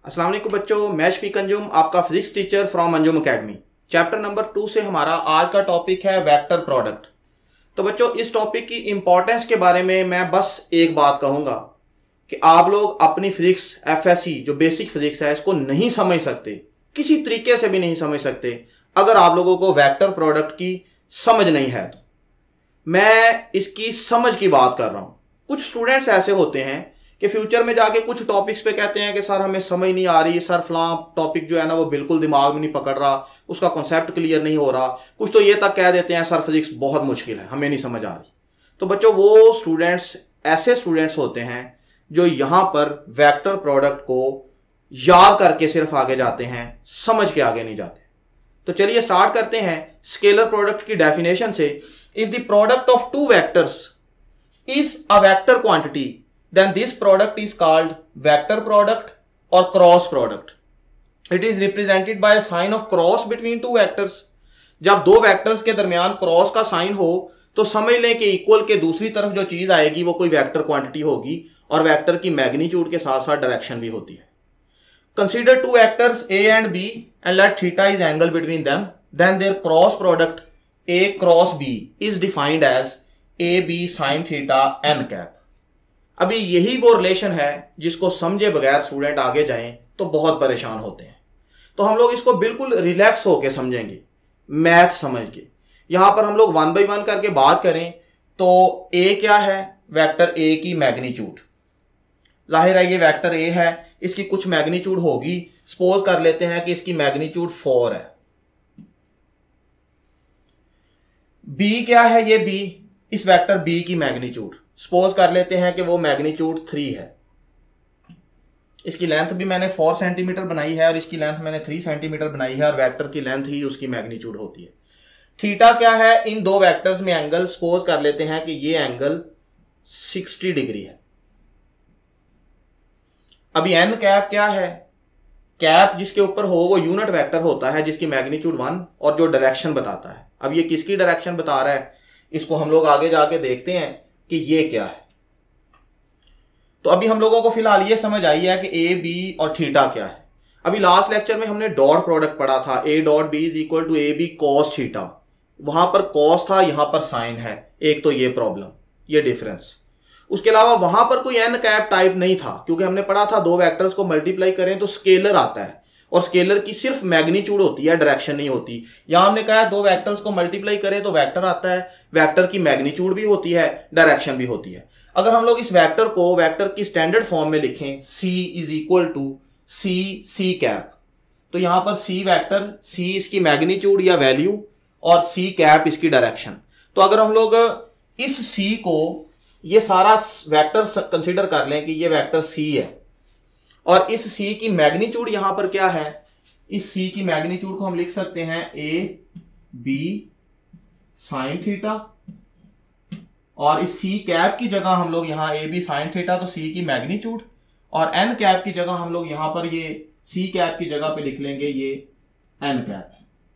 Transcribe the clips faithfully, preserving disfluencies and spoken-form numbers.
अस्सलाम वालेकुम बच्चों, मैं एफ.Sc अंजुम आपका physics teacher from Anjum academy. Chapter number two से हमारा आज का टॉपिक है वेक्टर प्रोडक्ट। तो बच्चों, इस टॉपिक की इंपॉर्टेंस के बारे में मैं बस एक बात कहूंगा कि आप लोग अपनी फिजिक्स एफ.Sc जो बेसिक फिजिक्स है इसको नहीं समझ सकते, किसी तरीके से भी नहीं समझ सकते अगर आप लोगों को वेक्टर प्रोडक्ट की समझ नहीं है। तो मैं इसकी समझ की बात कर रहा हूं। कुछ स्टूडेंट्स ऐसे होते हैं कि फ्यूचर में जाके कुछ टॉपिक्स पे कहते हैं कि सर हमें समझ नहीं आ रही, सर फलां टॉपिक जो है ना वो बिल्कुल दिमाग में नहीं पकड़ रहा, उसका कॉन्सेप्ट क्लियर नहीं हो रहा। कुछ तो ये तक कह देते हैं सर फिजिक्स बहुत मुश्किल है, हमें नहीं समझ आ रही। तो बच्चों, वो स्टूडेंट्स ऐसे स्टूडेंट्स होते हैं जो यहाँ पर वेक्टर प्रोडक्ट को याद करके सिर्फ आगे जाते हैं, समझ के आगे नहीं जाते। तो चलिए स्टार्ट करते हैं स्केलर प्रोडक्ट की डेफिनेशन से। If the product of two vectors is a vector quantity, then this product is called vector product or cross product. It is represented by a sign of cross between two vectors. जब दो vectors के दरमियान cross का sign हो तो समझ लें कि इक्वल के दूसरी तरफ जो चीज आएगी वो कोई वेक्टर क्वांटिटी होगी और वेक्टर की मैग्नीट्यूड के साथ साथ डायरेक्शन भी होती है। Consider two vectors a and b and let theta is angle between them, then their cross product a cross b is defined as A B sine theta N cap. अभी यही वो relation है जिसको समझे बगैर स्टूडेंट आगे जाएं तो बहुत परेशान होते हैं। तो हम लोग इसको बिल्कुल रिलैक्स होके समझेंगे, मैथ समझ के। यहां पर हम लोग वन बाई वन करके बात करें तो ए क्या है? वेक्टर ए की मैग्नीट्यूड। जाहिर है ये वेक्टर ए है, इसकी कुछ मैग्नीट्यूड होगी। सपोज कर लेते हैं कि इसकी मैग्नीट्यूड फोर है। बी क्या है? ये बी, इस वेक्टर बी की मैग्नीट्यूड सपोज कर लेते हैं कि वो मैग्नीट्यूड थ्री है। इसकी लेंथ भी मैंने फोर सेंटीमीटर बनाई है और इसकी लेंथ मैंने थ्री सेंटीमीटर बनाई है और वेक्टर की लेंथ ही उसकी मैग्नीट्यूड होती है। थीटा क्या है? इन दो वेक्टर्स में एंगल सपोज कर लेते हैं कि ये एंगल सिक्सटी डिग्री है। अभी एन कैप क्या है? कैप जिसके ऊपर हो वो यूनिट वेक्टर होता है जिसकी मैग्नीट्यूड वन और जो डायरेक्शन बताता है। अब ये किसकी डायरेक्शन बता रहा है इसको हम लोग आगे जाके देखते हैं कि ये क्या है। तो अभी हम लोगों को फिलहाल ये समझ आई है कि ए बी और थीटा क्या है। अभी लास्ट लेक्चर में हमने डॉट प्रोडक्ट पढ़ा था, A dot B is equal to A B cos theta. वहां पर कॉस था, यहां पर साइन है। एक तो ये प्रॉब्लम, ये डिफरेंस। उसके अलावा वहां पर कोई एन कैप टाइप नहीं था क्योंकि हमने पढ़ा था दो वेक्टर्स को मल्टीप्लाई करें तो स्केलर आता है और स्केलर की सिर्फ मैग्नीट्यूड होती है, डायरेक्शन नहीं होती। यहां हमने कहा दो वेक्टर्स को मल्टीप्लाई करें तो वेक्टर आता है, वेक्टर की मैग्नीट्यूड भी होती है, डायरेक्शन भी होती है। अगर हम लोग इस वेक्टर को वेक्टर की स्टैंडर्ड फॉर्म में लिखें, c is equal to C C cap, तो यहां पर c वेक्टर, c इसकी मैग्नीट्यूड या वैल्यू और c कैप इसकी डायरेक्शन। तो अगर हम लोग इस c को, ये सारा वेक्टर कंसिडर कर लें कि ये वेक्टर c है और इस c की मैग्नीट्यूड यहां पर क्या है? इस c की मैग्नीट्यूड को हम लिख सकते हैं ए बी साइन थीटा और इस c कैप की जगह हम लोग यहां ए बी साइन थीटा, तो c की मैग्नीट्यूड, और n कैप की जगह हम लोग यहां पर ये c कैप की जगह पे लिख लेंगे ये n कैप।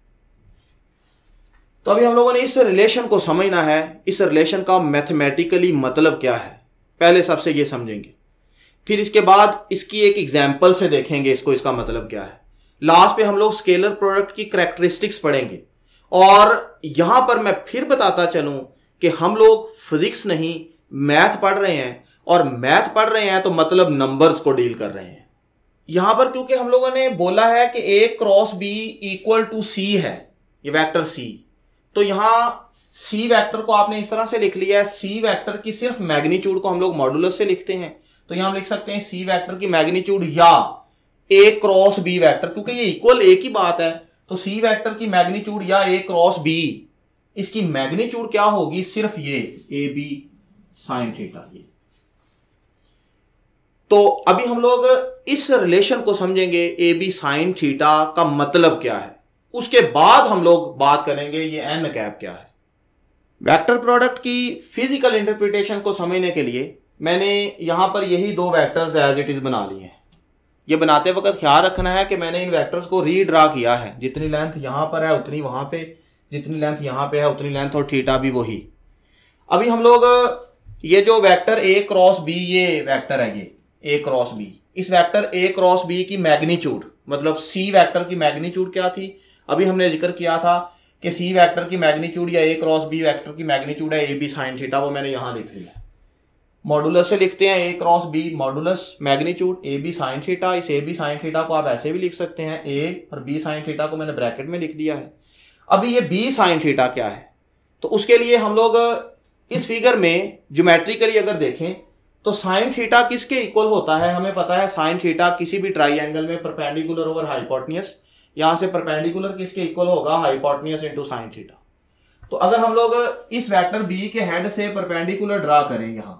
तो अभी हम लोगों ने इस रिलेशन को समझना है। इस रिलेशन का मैथमेटिकली मतलब क्या है पहले सबसे ये समझेंगे, फिर इसके बाद इसकी एक एग्जाम्पल से देखेंगे इसको, इसका मतलब क्या है। लास्ट पे हम लोग स्केलर प्रोडक्ट की कैरेक्टरिस्टिक्स पढ़ेंगे और यहां पर मैं फिर बताता चलूं कि हम लोग फिजिक्स नहीं मैथ पढ़ रहे हैं और मैथ पढ़ रहे हैं तो मतलब नंबर्स को डील कर रहे हैं। यहां पर क्योंकि हम लोगों ने बोला है कि A cross B equal to C है, ये वेक्टर सी, तो यहां सी वेक्टर को आपने इस तरह से लिख लिया है। सी वेक्टर की सिर्फ मैग्नीट्यूड को हम लोग मॉडुलस से लिखते हैं, तो यहां हम लिख सकते हैं सी वेक्टर की मैग्नीट्यूड या ए क्रॉस बी वेक्टर, क्योंकि ये इक्वल ए की बात है तो सी वेक्टर की मैग्नीट्यूड या ए क्रॉस बी, इसकी मैग्नीट्यूड क्या होगी? सिर्फ ये ए बी साइन थीटा। ये तो अभी हम लोग इस रिलेशन को समझेंगे, ए बी साइन थीटा का मतलब क्या है। उसके बाद हम लोग बात करेंगे ये एन कैप क्या है। वेक्टर प्रोडक्ट की फिजिकल इंटरप्रिटेशन को समझने के लिए मैंने यहां पर यही दो वेक्टर्स एज इट इज बना लिए हैं। ये बनाते वक्त ख्याल रखना है कि मैंने इन वेक्टर्स को रीड्रा किया है, जितनी लेंथ यहां पर है उतनी वहां पे, जितनी लेंथ यहां पे है उतनी लेंथ, और थीटा भी वही। अभी हम लोग ये जो वेक्टर ए क्रॉस बी, ये वेक्टर है ये ए क्रॉस बी, इस वेक्टर ए क्रॉस बी की मैग्नीट्यूड, मतलब सी वेक्टर की मैग्नीट्यूड क्या थी, अभी हमने जिक्र किया था कि सी वेक्टर की मैग्नीट्यूड या ए क्रॉस बी वेक्टर की मैग्नीट्यूड है ए बी साइन थीटा, वो मैंने यहां लिख लिया। मॉडुलस से लिखते हैं A cross B modulus magnitude A B sine theta. इस ए बी साइन थीटा को आप ऐसे भी लिख सकते हैं, ए और बी साइन थीटा को मैंने ब्रैकेट में लिख दिया है। अभी ये बी साइन थीटा क्या है, तो उसके लिए हम लोग इस फिगर में ज्योमेट्रिकली अगर देखें तो साइन थीटा किसके इक्वल होता है, हमें पता है साइन थीटा किसी भी ट्राइंगल में परपेंडिकुलर ओवर हाइपोटेन्यूस, यहां से परपेंडिकुलर किसके इक्वल होगा, हाइपोटेन्यूस इनटू साइन थीटा। तो अगर हम लोग इस वेक्टर बी के हेड से परपेंडिकुलर ड्रा करें यहां,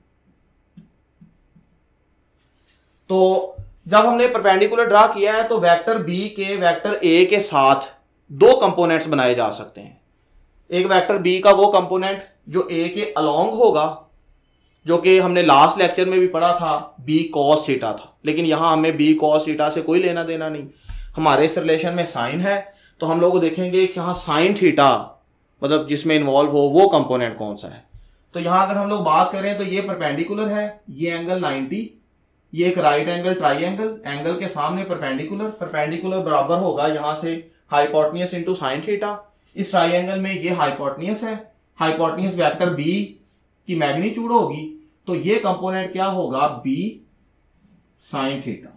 तो जब हमने परपेंडिकुलर ड्रा किया है तो वेक्टर बी के वेक्टर ए के साथ दो कंपोनेंट्स बनाए जा सकते हैं। एक वेक्टर बी का वो कंपोनेंट जो ए के अलोंग होगा, जो कि हमने लास्ट लेक्चर में भी पढ़ा था बी कॉस थीटा था, लेकिन यहां हमें बी कॉस थीटा से कोई लेना देना नहीं, हमारे इस रिलेशन में साइन है, तो हम लोग देखेंगे कि यहां साइन थीटा मतलब जिसमें इन्वॉल्व हो वो कंपोनेंट कौन सा है। तो यहां अगर हम लोग बात करें तो ये परपेंडिकुलर है, ये एंगल नाइंटी, ये एक राइट एंगल ट्राइंगल, एंगल के सामने परपेंडिकुलर, परपेंडिकुलर बराबर होगा यहां से हाइपोटेन्यूस इनटू साइन थीटा। इस ट्राइंगल में ये हाइपोटेन्यूस है, हाइपोटेन्यूस वेक्टर बी की मैग्नीट्यूड होगी, तो ये कंपोनेंट क्या होगा, बी साइन थीटा।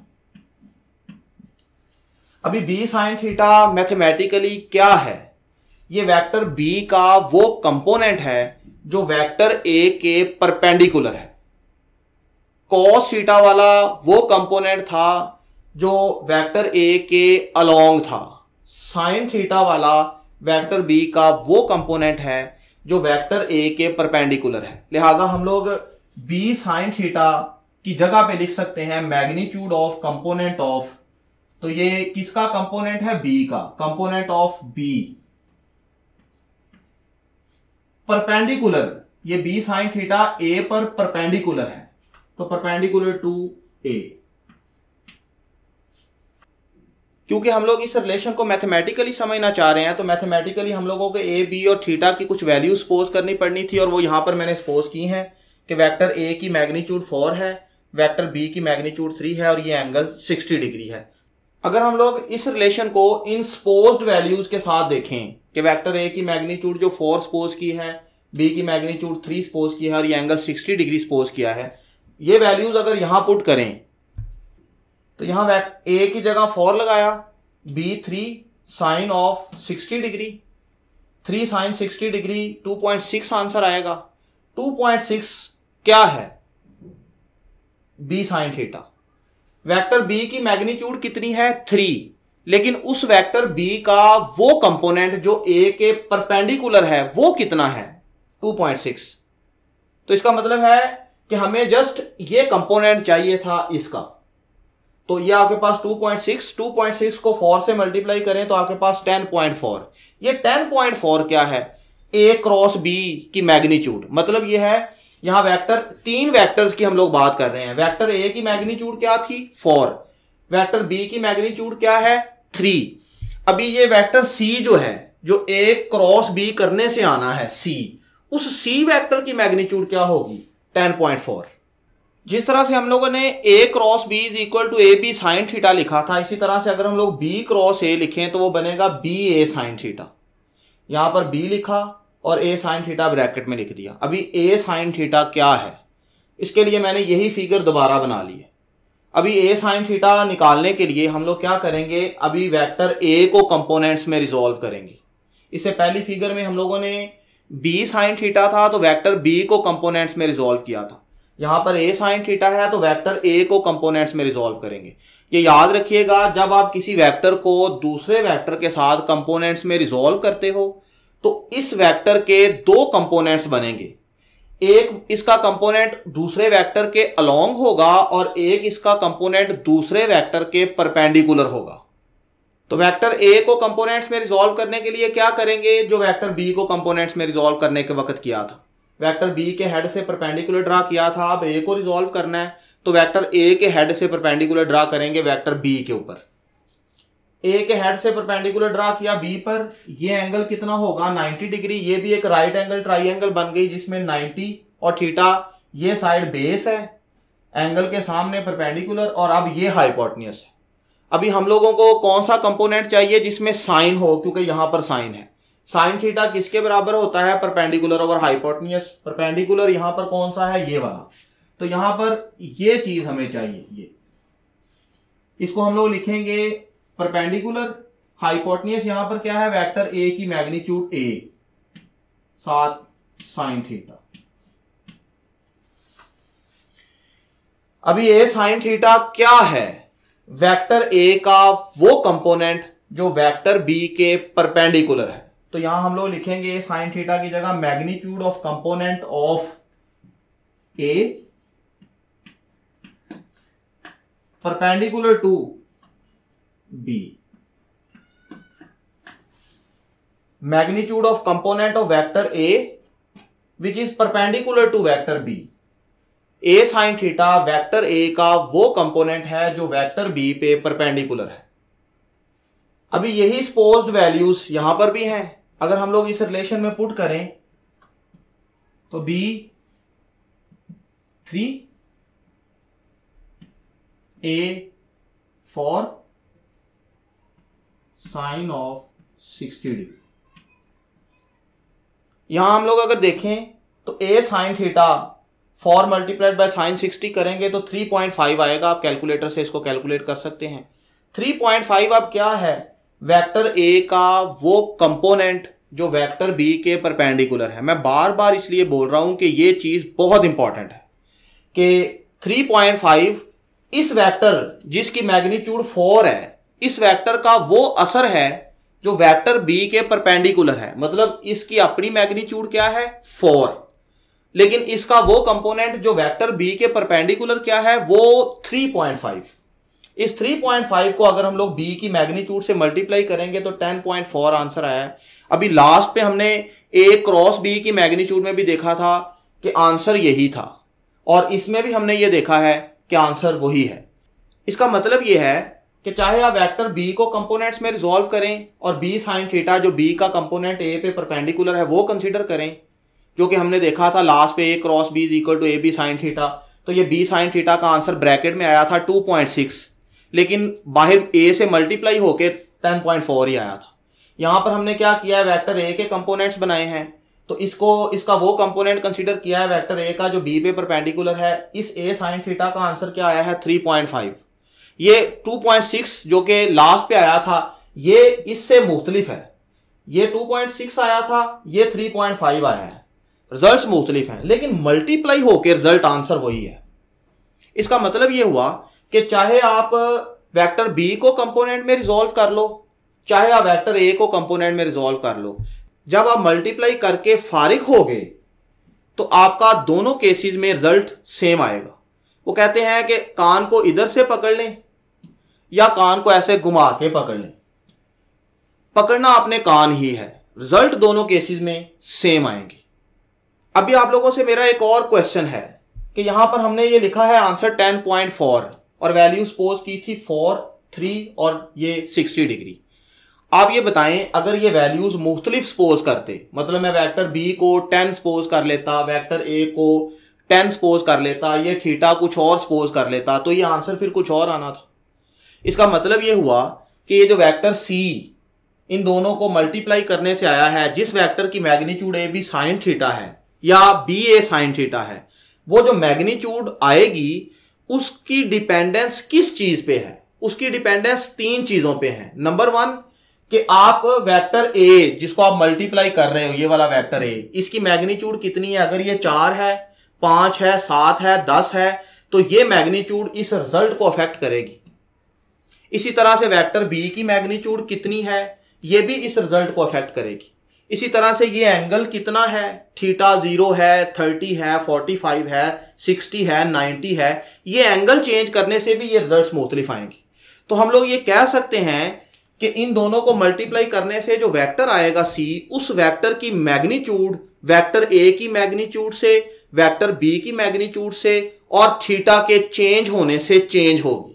अभी बी साइन थीटा मैथमेटिकली क्या है, ये वेक्टर बी का वो कंपोनेंट है जो वेक्टर ए के परपेंडिकुलर है। कॉस थीटा वाला वो कंपोनेंट था जो वेक्टर ए के अलोंग था। साइन थीटा वाला वेक्टर बी का वो कंपोनेंट है जो वेक्टर ए के परपेंडिकुलर है। लिहाजा हम लोग बी साइन थीटा की जगह पे लिख सकते हैं मैग्नीट्यूड ऑफ कंपोनेंट ऑफ, तो ये किसका कंपोनेंट है, बी का कंपोनेंट ऑफ बी परपेंडिकुलर, ये बी साइन थीटा ए पर परपेंडिकुलर है, तो परपेंडिकुलर टू ए। क्योंकि हम लोग इस रिलेशन को मैथमेटिकली समझना चाह रहे हैं, तो मैथमेटिकली हम लोगों को ए बी और थीटा की कुछ वैल्यू सपोज करनी पड़नी थी, और वो यहां पर मैंने सपोज की है कि वेक्टर ए की मैग्नीट्यूड फोर है, वेक्टर बी की मैग्नीट्यूड थ्री है, और ये एंगल सिक्सटी डिग्री है। अगर हम लोग इस रिलेशन को इन सपोज्ड वैल्यूज के साथ देखें कि वेक्टर ए की मैग्नीट्यूड जो फोर सपोज की है, बी की मैग्नीट्यूड थ्री सपोज की है, और ये एंगल सिक्सटी डिग्री सपोज किया है, ये वैल्यूज अगर यहां पुट करें तो यहां ए की जगह फोर लगाया, B three sine of sixty degree, three sine sixty degree, two point six answer आएगा। टू पॉइंट सिक्स क्या है, B sine theta. Vector B की मैग्नीट्यूड कितनी है, थ्री, लेकिन उस वेक्टर बी का वो कंपोनेंट जो ए के परपेंडिकुलर है वो कितना है, टू पॉइंट सिक्स। तो इसका मतलब है कि हमें जस्ट ये कंपोनेंट चाहिए था इसका, तो ये आपके पास two point six, two point six को फोर से मल्टीप्लाई करें तो आपके पास टेन पॉइंट फोर। ये टेन पॉइंट फोर क्या है, ए क्रॉस बी की मैग्नीट्यूड, मतलब ये है यहां वेक्टर, तीन वेक्टर्स की हम लोग बात कर रहे हैं। वेक्टर ए की मैग्नीट्यूड क्या थी, फोर, वेक्टर बी की मैग्नीट्यूड क्या है, थ्री। अभी ये वेक्टर सी जो है, जो ए क्रॉस बी करने से आना है सी, उस सी वेक्टर की मैग्नीट्यूड क्या होगी, टेन पॉइंट फोर। जिस तरह से हम लोगों ने a cross B is equal to A B sine theta लिखा था, इसी तरह से अगर हम लोग b क्रॉस a लिखें तो वो बनेगा बी ए साइन थीटा। यहां पर b लिखा और a साइन थीटा ब्रैकेट में लिख दिया। अभी a साइन थीटा क्या है, इसके लिए मैंने यही फिगर दोबारा बना ली है। अभी a साइन थीटा निकालने के लिए हम लोग क्या करेंगे, अभी वेक्टर a को कंपोनेंट्स में रिजॉल्व करेंगे। इससे पहली फिगर में हम लोगों ने b साइन थीटा था तो वेक्टर b को कंपोनेंट्स में रिजॉल्व किया था। यहां पर a साइन थीटा है तो वेक्टर a को कंपोनेंट्स में रिजॉल्व करेंगे। ये याद रखिएगा, जब आप किसी वेक्टर को दूसरे वेक्टर के साथ कंपोनेंट्स में रिजॉल्व करते हो तो इस वेक्टर के दो कंपोनेंट्स बनेंगे, एक इसका कंपोनेंट दूसरे वेक्टर के अलोंग होगा और एक इसका कंपोनेंट दूसरे वेक्टर के परपेंडिकुलर होगा। तो वेक्टर a को कंपोनेंट्स में रिजॉल्व करने के लिए क्या करेंगे, जो वेक्टर b को कंपोनेंट्स में रिजॉल्व करने के वक्त किया था, वेक्टर b के हेड से परपेंडिकुलर ड्रा किया था, अब a को रिजॉल्व करना है तो वेक्टर a के हेड से परपेंडिकुलर ड्रा करेंगे वेक्टर b के ऊपर। a के हेड से परपेंडिकुलर ड्रा किया b पर, ये एंगल कितना होगा, नाइंटी डिग्री। ये भी एक राइट एंगल ट्राइंगल बन गई जिसमें नाइंटी और थीटा, ये साइड बेस है, एंगल के सामने परपेंडिकुलर, और अब ये हाइपोटेन्यूस है। अभी हम लोगों को कौन सा कंपोनेंट चाहिए जिसमें साइन हो, क्योंकि यहां पर साइन है। साइन थीटा किसके बराबर होता है? Perpendicular over hypotenuse. परपेंडिकुलर यहां पर कौन सा है? ये वाला। तो यहां पर ये चीज हमें चाहिए, ये इसको हम लोग लिखेंगे परपेंडिकुलर। हाइपोटेन्यूस यहां पर क्या है? वेक्टर ए की मैग्नीट्यूड ए साथ साइन थीटा। अभी ए साइन थीटा क्या है? वेक्टर ए का वो कंपोनेंट जो वेक्टर बी के परपेंडिकुलर है। तो यहां हम लोग लिखेंगे ए साइन थीटा की जगह magnitude of component of A perpendicular to B. Magnitude of component of vector A which is perpendicular to vector B. A sine theta vector A का वो कंपोनेंट है जो वेक्टर बी पे परपेंडिकुलर है। अभी यही सपोज्ड वैल्यूज यहां पर भी हैं। अगर हम लोग इस रिलेशन में पुट करें तो B three A four sine of sixty degree. यहां हम लोग अगर देखें तो A sine theta four multiplied by sine sixty करेंगे तो थ्री पॉइंट फाइव आएगा। आप कैलकुलेटर से इसको कैलकुलेट कर सकते हैं। थ्री पॉइंट फाइव अब क्या है? वेक्टर ए का वो कंपोनेंट जो वेक्टर बी के परपेंडिकुलर है। मैं बार बार इसलिए बोल रहा हूं कि ये चीज बहुत इंपॉर्टेंट है कि थ्री पॉइंट फाइव इस वेक्टर जिसकी मैग्नीट्यूड फोर है, इस वेक्टर का वो असर है जो वेक्टर बी के परपेंडिकुलर है। मतलब इसकी अपनी मैग्नीट्यूड क्या है? फोर, लेकिन इसका वो कंपोनेंट जो वेक्टर बी के परपेंडिकुलर क्या है? वो थ्री पॉइंट फाइव। इस थ्री पॉइंट फाइव को अगर हम लोग बी की मैग्नीट्यूड से मल्टीप्लाई करेंगे तो टेन पॉइंट फोर आंसर आया है। अभी लास्ट पे हमने ए क्रॉस बी की मैग्नीट्यूड में भी देखा था कि आंसर यही था, और इसमें भी हमने ये देखा है कि आंसर वही है। इसका मतलब ये है कि चाहे आप वेक्टर बी को कंपोनेंट्स में रिजॉल्व करें और बी साइन थीटा जो बी का कंपोनेंट ए पे परपेंडिकुलर है वो कंसीडर करें, जो कि हमने देखा था लास्ट पे A cross B is equal to A B sine theta. तो ये बी साइन थीटा का आंसर ब्रैकेट में आया था टू पॉइंट सिक्स, लेकिन बाहर ए से मल्टीप्लाई होके टेन पॉइंट फोर ही आया था। यहां पर हमने क्या किया है? वेक्टर ए के कंपोनेंट्स बनाए हैं, तो इसको इसका वो कंपोनेंट कंसीडर किया है वेक्टर ए का जो बी पे परपेंडिकुलर है। इस ए साइन थीटा का आंसर क्या आया है? Three point five. ये टू पॉइंट सिक्स जो कि लास्ट पे आया था ये इससे मुख्तलिफ है। ये टू पॉइंट सिक्स आया था, ये थ्री पॉइंट फाइव आया है। रिजल्ट्स मुख्तलिफ हैं लेकिन मल्टीप्लाई होकर रिजल्ट आंसर वही है। इसका मतलब ये हुआ कि चाहे आप वेक्टर बी को कंपोनेंट में रिजॉल्व कर लो, चाहे आप वेक्टर ए को कंपोनेंट में रिजॉल्व कर लो, जब आप मल्टीप्लाई करके फारिग होगे तो आपका दोनों केसेस में रिजल्ट सेम आएगा। वो कहते हैं कि कान को इधर से पकड़ लें या कान को ऐसे घुमा के पकड़ लें, पकड़ना आपने कान ही है, रिजल्ट दोनों केसेस में सेम आएंगे। अभी आप लोगों से मेरा एक और क्वेश्चन है कि यहां पर हमने ये लिखा है आंसर टेन पॉइंट फोर और वैल्यू सपोज की थी फोर, थ्री और ये सिक्सटी डिग्री। आप ये बताएं अगर ये वैल्यूज मुख्तलिफ सपोज करते, मतलब मैं वेक्टर बी को टेन सपोज कर लेता, वेक्टर ए को टेन सपोज कर लेता, ये थीटा कुछ और सपोज कर लेता, तो ये आंसर फिर कुछ और आना था। इसका मतलब ये हुआ कि ये जो वेक्टर सी इन दोनों को मल्टीप्लाई करने से आया है, जिस वेक्टर की magnitude A B sine theta है या बी ए साइन थीटा है, वो जो मैग्नीट्यूड आएगी उसकी डिपेंडेंस किस चीज पे है? उसकी डिपेंडेंस तीन चीजों पे है। नंबर वन कि आप वेक्टर ए जिसको आप मल्टीप्लाई कर रहे हो, ये वाला वेक्टर ए, इसकी मैग्नीट्यूड कितनी है? अगर ये चार है, पांच है, सात है, दस है, तो ये मैग्नीट्यूड इस रिजल्ट को अफेक्ट करेगी। इसी तरह से वेक्टर बी की मैग्नीट्यूड कितनी है, ये भी इस रिजल्ट को अफेक्ट करेगी। इसी तरह से ये एंगल कितना है, थीटा जीरो है, थर्टी है, फोर्टी फाइव है, सिक्सटी है, नाइन्टी है, ये एंगल चेंज करने से भी ये रिजल्ट्स मुख्तलिफ आएंगे। तो हम लोग ये कह सकते हैं कि इन दोनों को मल्टीप्लाई करने से जो वेक्टर आएगा सी, उस वेक्टर की मैग्नीट्यूड वेक्टर ए की मैग्नीट्यूड से, वेक्टर बी की मैग्नीट्यूड से और थीटा के चेंज होने से चेंज होगी।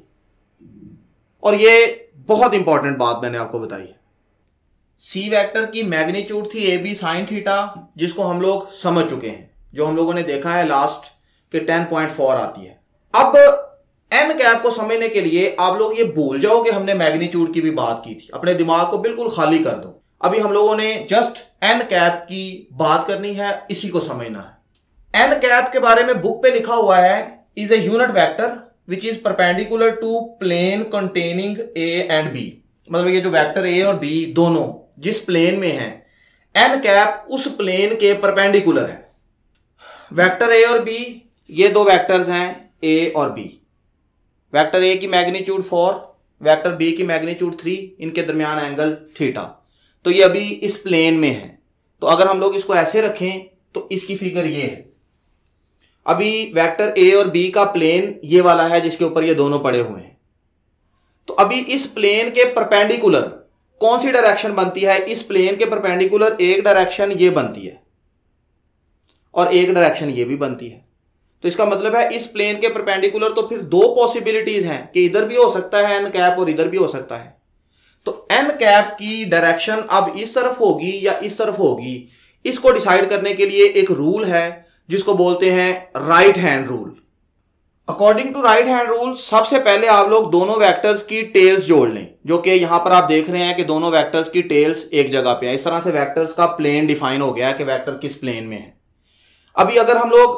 और ये बहुत इंपॉर्टेंट बात मैंने आपको बताई है। सी वेक्टर की मैग्नीट्यूड थी ए बी साइन थीटा, जिसको हम लोग समझ चुके हैं, जो हम लोगों ने देखा है लास्ट के टेन पॉइंट फोर आती है। अब एन कैप को समझने के लिए आप लोग ये भूल जाओ कि हमने मैग्नीट्यूड की भी बात की थी, अपने दिमाग को बिल्कुल खाली कर दो। अभी हम लोगों ने जस्ट एन कैप की बात करनी है, इसी को समझना है। एन कैप के बारे में बुक पे लिखा हुआ है is a unit vector which is perpendicular to plane containing A and B. मतलब ये जो वेक्टर ए और बी दोनों जिस प्लेन में है, एन कैप उस प्लेन के परपेंडिकुलर है। वेक्टर ए और बी, ये दो वेक्टर्स हैं ए और बी। वेक्टर ए की मैग्नीट्यूड फोर, वेक्टर बी की मैग्नीट्यूड थ्री, इनके दरमियान एंगल थीटा। तो ये अभी इस प्लेन में है। तो अगर हम लोग इसको ऐसे रखें तो इसकी फिगर ये है। अभी वेक्टर ए और बी का प्लेन ये वाला है जिसके ऊपर ये दोनों पड़े हुए हैं। तो अभी इस प्लेन के परपेंडिकुलर कौन सी डायरेक्शन बनती है? इस प्लेन के परपेंडिकुलर एक डायरेक्शन ये बनती है और एक डायरेक्शन ये भी बनती है। तो इसका मतलब है इस प्लेन के परपेंडिकुलर तो फिर दो पॉसिबिलिटीज हैं कि इधर भी हो सकता है एन कैप और इधर भी हो सकता है। तो एन कैप की डायरेक्शन अब इस तरफ होगी या इस तरफ होगी, इसको डिसाइड करने के लिए एक रूल है जिसको बोलते हैं right hand rule. According to right hand rule सबसे पहले आप लोग दोनों वेक्टर्स की टेल्स जोड़ लें, जो कि यहां पर आप देख रहे हैं कि दोनों वेक्टर्स की टेल्स एक जगह पे है। इस तरह से वेक्टर्स का प्लेन डिफाइन हो गया है कि वेक्टर किस प्लेन में है। अभी अगर हम लोग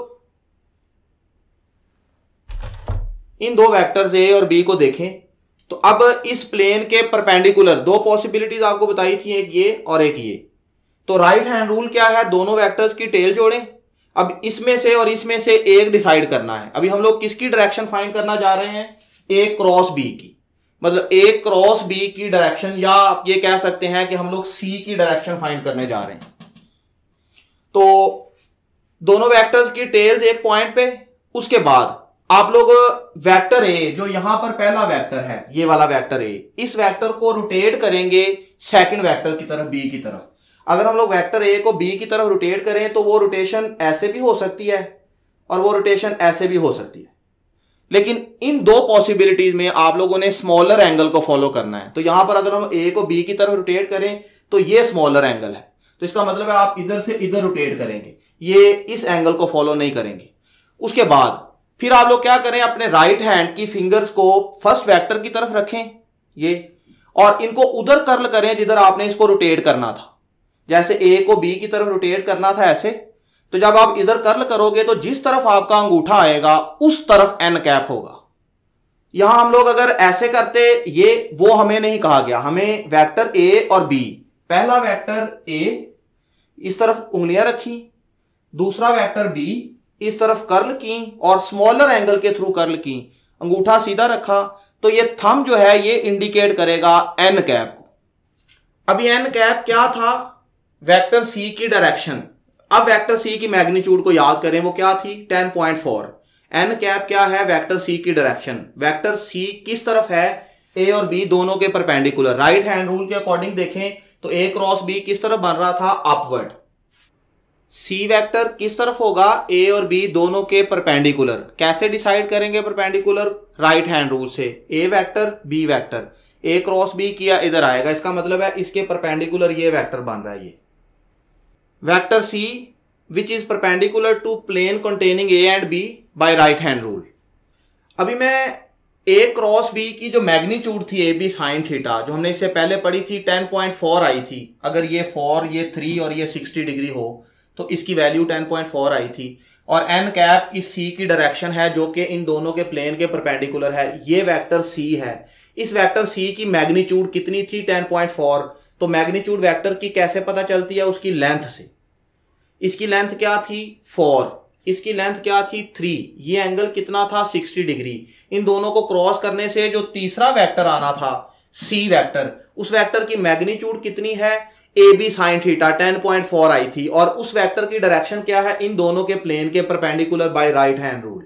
इन दो वेक्टर्स ए और बी को देखें तो अब इस प्लेन के परपेंडिकुलर दो पॉसिबिलिटीज आपको बताई थी, एक ये और एक ये। तो राइट हैंड रूल क्या है? दोनों वेक्टर्स की टेल जोड़ें। अब इसमें से और इसमें से एक डिसाइड करना है। अभी हम लोग किसकी डायरेक्शन फाइंड करना जा रहे हैं? ए क्रॉस बी की। मतलब ए क्रॉस बी की डायरेक्शन, या आप ये कह सकते हैं कि हम लोग सी की डायरेक्शन फाइंड करने जा रहे हैं। तो दोनों वेक्टर्स की टेल्स एक पॉइंट पे, उसके बाद आप लोग वेक्टर ए जो यहां पर पहला वेक्टर है, ये वाला वेक्टर ए, इस वेक्टर को रोटेट करेंगे सेकंड वेक्टर की तरफ, बी की तरफ। अगर हम लोग वेक्टर ए को बी की तरफ रोटेट करें तो वो रोटेशन ऐसे भी हो सकती है और वो रोटेशन ऐसे भी हो सकती है। लेकिन इन दो पॉसिबिलिटीज में आप लोगों ने स्मॉलर एंगल को फॉलो करना है। तो यहां पर अगर हम ए को बी की तरफ रोटेट करें तो ये स्मॉलर एंगल है। तो इसका मतलब है आप इधर से इधर रोटेट करेंगे, ये इस एंगल को फॉलो नहीं करेंगे। उसके बाद फिर आप लोग क्या करें, अपने राइट हैंड की फिंगर्स को फर्स्ट वेक्टर की तरफ रखें ये, और इनको उधर कर्ल करें जिधर आपने इसको रोटेट करना था। जैसे ए को बी की तरफ रोटेट करना था ऐसे, तो जब आप इधर कर्ल करोगे तो जिस तरफ आपका अंगूठा आएगा उस तरफ एन कैप होगा। यहां हम लोग अगर ऐसे करते, ये वो हमें नहीं कहा गया, हमें वेक्टर ए और बी, पहला वेक्टर ए इस तरफ उंगलियां रखी, दूसरा वेक्टर बी इस तरफ कर्ल की और स्मॉलर एंगल के थ्रू कर्ल की, अंगूठा सीधा रखा, तो ये थंब जो है ये इंडिकेट करेगा एन कैप को। अभी एन कैप क्या था? वेक्टर सी की डायरेक्शन। अब वेक्टर सी की मैग्नीट्यूड को याद करें, वो क्या थी? Ten point four. N cap क्या है? वेक्टर सी की डायरेक्शन। वेक्टर सी किस तरफ है? ए और बी दोनों के परपेंडिकुलर। राइट हैंड रूल के अकॉर्डिंग देखें तो ए क्रॉस बी किस तरफ बन रहा था? अपवर्ड। सी वेक्टर किस तरफ होगा? ए और बी दोनों के परपेंडिकुलर। कैसे डिसाइड करेंगे परपेंडिकुलर? राइट हैंड रूल से। A vector B vector, A cross B किया इधर आएगा, इसका मतलब है इसके परपेंडिकुलर ये वेक्टर बन रहा है। ये vector C which is perpendicular to plane containing A and B by right hand rule. अभी मैं ए क्रॉस बी की जो मैग्नीट्यूड थी ए बी साइन थीटा, जो हमने इससे पहले पढ़ी थी टेन पॉइंट फोर आई थी। अगर ये फोर, ये थ्री और ये सिक्सटी डिग्री हो तो इसकी वैल्यू टेन पॉइंट फोर आई थी। और एन कैप इस सी की डायरेक्शन है जो कि इन दोनों के प्लेन के परपेंडिकुलर है। ये वेक्टर सी है। इस वेक्टर सी की मैग्नीट्यूड कितनी थी? Ten point four. तो मैग्नीट्यूड वेक्टर की कैसे पता चलती है? उसकी लेंथ से। इसकी लेंथ क्या थी? फोर। इसकी लेंथ क्या थी? थ्री। ये एंगल कितना था? Sixty degree. इन दोनों को क्रॉस करने से जो तीसरा वेक्टर आना था सी वेक्टर, उस वेक्टर की मैग्नीट्यूड कितनी है? A B sine theta ten point four आई थी। और उस वेक्टर की डायरेक्शन क्या है? इन दोनों के प्लेन के perpendicular by right hand rule.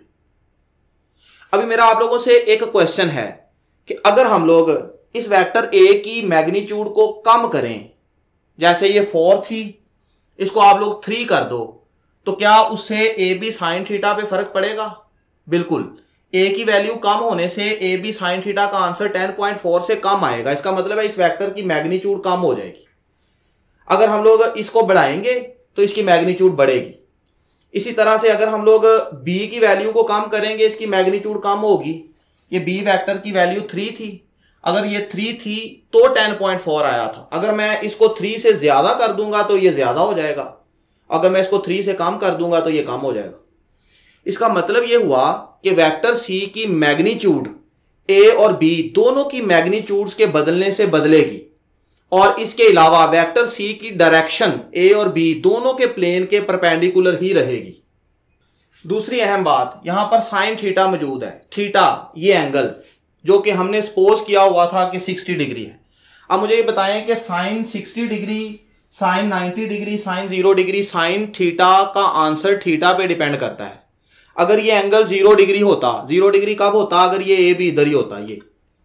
अभी मेरा आप लोगों से एक क्वेश्चन है कि अगर हम लोग इस वेक्टर ए की मैग्नीट्यूड को कम करें, जैसे ये फोर थी, इसको आप लोग थ्री कर दो, तो क्या उससे ए बी साइन थीटा पे फर्क पड़ेगा? बिल्कुल। ए की वैल्यू कम होने से ए बी साइन थीटा का आंसर टेन पॉइंट फोर से कम आएगा। इसका मतलब है इस वेक्टर की मैग्नीट्यूड कम हो जाएगी। अगर हम लोग इसको बढ़ाएंगे तो इसकी मैग्नीट्यूड बढ़ेगी। इसी तरह से अगर हम लोग b की वैल्यू को कम करेंगे, इसकी मैग्नीट्यूड कम होगी। ये b वेक्टर की वैल्यू थ्री थी, अगर ये थ्री थी तो टेन पॉइंट फोर आया था। अगर मैं इसको थ्री से ज्यादा कर दूंगा तो ये ज्यादा हो जाएगा, अगर मैं इसको थ्री से कम कर दूंगा तो ये कम हो जाएगा। इसका मतलब ये हुआ कि वेक्टर c की मैग्नीट्यूड a और b दोनों की मैग्नीट्यूड्स के बदलने से बदलेगी, और इसके अलावा वेक्टर c की डायरेक्शन a और b दोनों के प्लेन के परपेंडिकुलर ही रहेगी। दूसरी अहम बात, यहां पर साइन थीटा मौजूद है। थीटा ये एंगल जो कि हमने सपोज किया हुआ था कि सिक्सटी डिग्री है। अब मुझे ये बताएं कि sine sixty degree, sine ninety degree, sine zero degree, sine theta का आंसर थीटा पे डिपेंड करता है। अगर ये एंगल जीरो डिग्री होता, जीरो डिग्री कब होता? अगर ये ए बी इधर ही होता, ये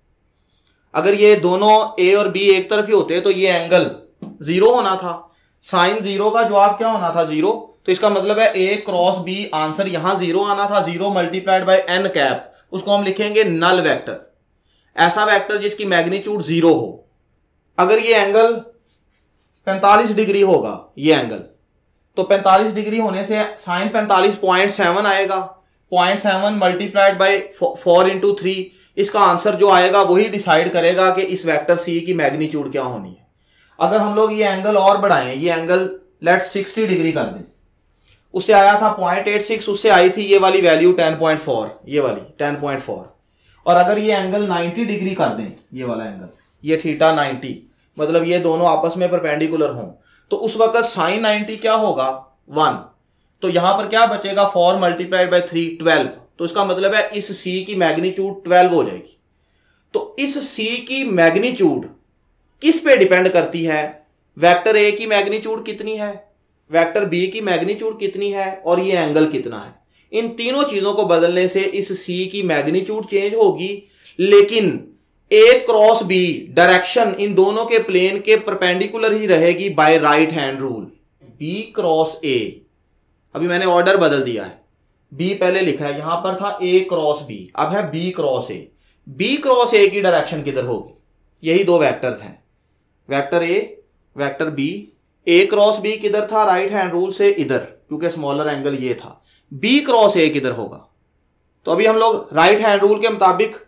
अगर ये दोनों ए और बी एक तरफ ही होते तो ये एंगल जीरो होना था। साइन जीरो का जवाब क्या होना था? जीरो। तो इसका मतलब है ए क्रॉस बी आंसर यहां जीरो आना था। Zero multiplied by N cap, उसको हम लिखेंगे नल वेक्टर, ऐसा वेक्टर जिसकी मैग्नीट्यूड जीरो हो। अगर ये एंगल पैंतालीस डिग्री होगा, ये एंगल, तो पैंतालीस डिग्री होने से साइन पैंतालीस पॉइंट सेवन आएगा। Point seven multiplied by four into three, इसका आंसर जो आएगा वही डिसाइड करेगा कि इस वेक्टर सी की मैग्नीट्यूड क्या होनी है। अगर हम लोग ये एंगल और बढ़ाएं, ये एंगल लेट सिक्सटी डिग्री कर दें, उससे आया था पॉइंट एट सिक्स, उससे आई थी ये वाली वैल्यू टेन पॉइंट फोर, ये वाली टेन पॉइंट फोर। और अगर ये एंगल नाइन्टी डिग्री कर दें, ये वाला एंगल, ये थीटा नाइन्टी, मतलब ये दोनों आपस में परपेंडिकुलर हों, तो उस वक्त साइन नाइन्टी क्या होगा? वन। तो यहां पर क्या बचेगा? Four multiplied by three, twelve. तो इसका मतलब है इस सी की मैग्नीट्यूड ट्वेल्व हो जाएगी। तो इस सी की मैग्नीट्यूड किस पे डिपेंड करती है? वेक्टर ए की मैग्नीट्यूड कितनी है, वेक्टर बी की मैग्नीट्यूड कितनी है, और ये एंगल कितना है। इन तीनों चीजों को बदलने से इस सी की मैग्नीट्यूड चेंज होगी, लेकिन ए क्रॉस बी डायरेक्शन इन दोनों के प्लेन के परपेंडिकुलर ही रहेगी by right hand rule. B cross A, अभी मैंने ऑर्डर बदल दिया है, बी पहले लिखा है, यहां पर था ए क्रॉस बी, अब है B cross A. B cross A की डायरेक्शन किधर होगी? यही दो वेक्टर्स हैं, vector A, vector B. A cross B किधर था? राइट हैंड रूल से इधर, क्योंकि स्मॉलर एंगल ये था। बी क्रॉस ए किधर होगा? तो अभी हम लोग राइट हैंड रूल के मुताबिक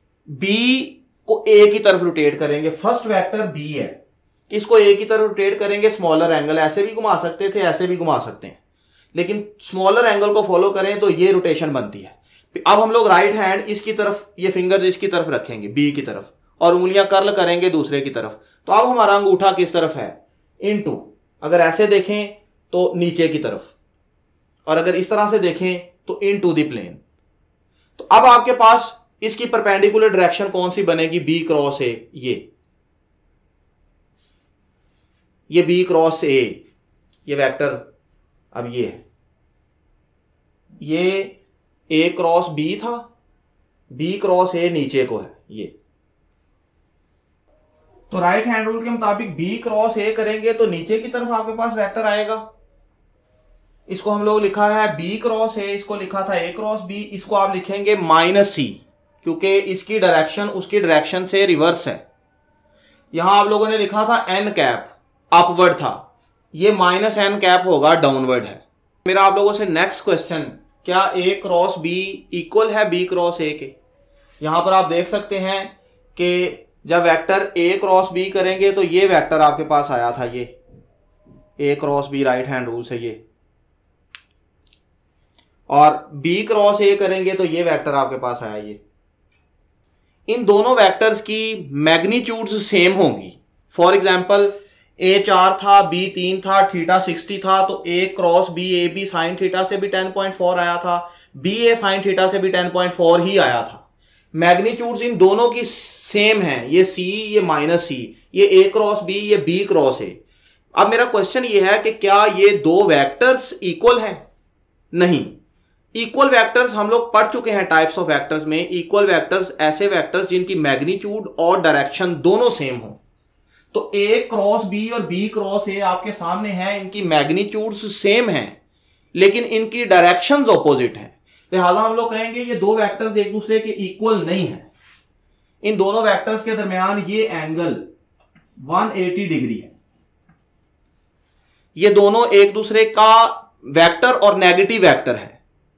बी को ए की तरफ रोटेट करेंगे। फर्स्ट वेक्टर बी है, इसको ए की तरफ रोटेट करेंगे। स्मॉलर एंगल ऐसे भी घुमा सकते थे, ऐसे भी घुमा सकते हैं, लेकिन स्मॉलर एंगल को फॉलो करें तो ये रोटेशन बनती है। अब हम लोग राइट हैंड इसकी तरफ, ये फिंगर्स इसकी तरफ रखेंगे, बी की तरफ, और उंगलियां कर्ल करेंगे दूसरे की तरफ। तो अब हमारा अंगूठा किस तरफ है? इनटू। अगर ऐसे देखें तो नीचे की तरफ, और अगर इस तरह से देखें तो इनटू द प्लेन। तो अब आपके पास इसकी परपेंडिकुलर डायरेक्शन कौन सी बनेगी? बी क्रॉस ए, ये ये बी क्रॉस ए, ये वेक्टर अब ये है, ये ए क्रॉस बी था, बी क्रॉस ए नीचे को है ये। तो राइट हैंड रूल के मुताबिक बी क्रॉस ए करेंगे तो नीचे की तरफ आपके पास वेक्टर आएगा। इसको हम लोग लिखा है बी क्रॉस ए, इसको लिखा था ए क्रॉस बी, इसको आप लिखेंगे माइनस सी, क्योंकि इसकी डायरेक्शन उसकी डायरेक्शन से रिवर्स है। यहां आप लोगों ने लिखा था एन कैप, अपवर्ड था, ये माइनस एन कैप होगा, डाउनवर्ड है। मेरा आप लोगों से नेक्स्ट क्वेश्चन, क्या ए क्रॉस बी इक्वल है बी क्रॉस ए के? यहां पर आप देख सकते हैं कि जब वेक्टर ए क्रॉस बी करेंगे तो ये वेक्टर आपके पास आया था, ये A cross B right hand rule से ये, और बी क्रॉस ए करेंगे तो ये वेक्टर आपके पास आया ये। इन दोनों वेक्टर्स की मैग्नीट्यूड्स सेम होंगी। फॉर एग्जाम्पल ए चार था, बी तीन था, थीटा सिक्सटी था, तो A cross B A B sine theta से भी टेन पॉइंट फोर आया था, बी ए साइन थीटा से भी टेन पॉइंट फोर ही आया था। मैग्नीट्यूड्स इन दोनों की सेम है, ये सी, ये माइनस सी, ये ए क्रॉस बी, ये बी क्रॉस ए। अब मेरा क्वेश्चन ये है कि क्या ये दो वेक्टर्स इक्वल हैं? नहीं। इक्वल वेक्टर्स हम लोग पढ़ चुके हैं टाइप्स ऑफ वेक्टर्स में। इक्वल वेक्टर्स ऐसे वेक्टर्स जिनकी मैग्नीट्यूड और डायरेक्शन दोनों सेम हो। तो ए क्रॉस बी और बी क्रॉस ए आपके सामने है, इनकी मैग्नीट्यूड्स सेम हैं, लेकिन इनकी डायरेक्शंस ऑपोजिट हैं। लिहाजा हम लोग कहेंगे ये दो वेक्टर्स एक दूसरे के इक्वल नहीं है। इन दोनों वेक्टर्स के दरमियान ये एंगल एक सौ अस्सी डिग्री है। ये दोनों एक दूसरे का वेक्टर और नेगेटिव वेक्टर है,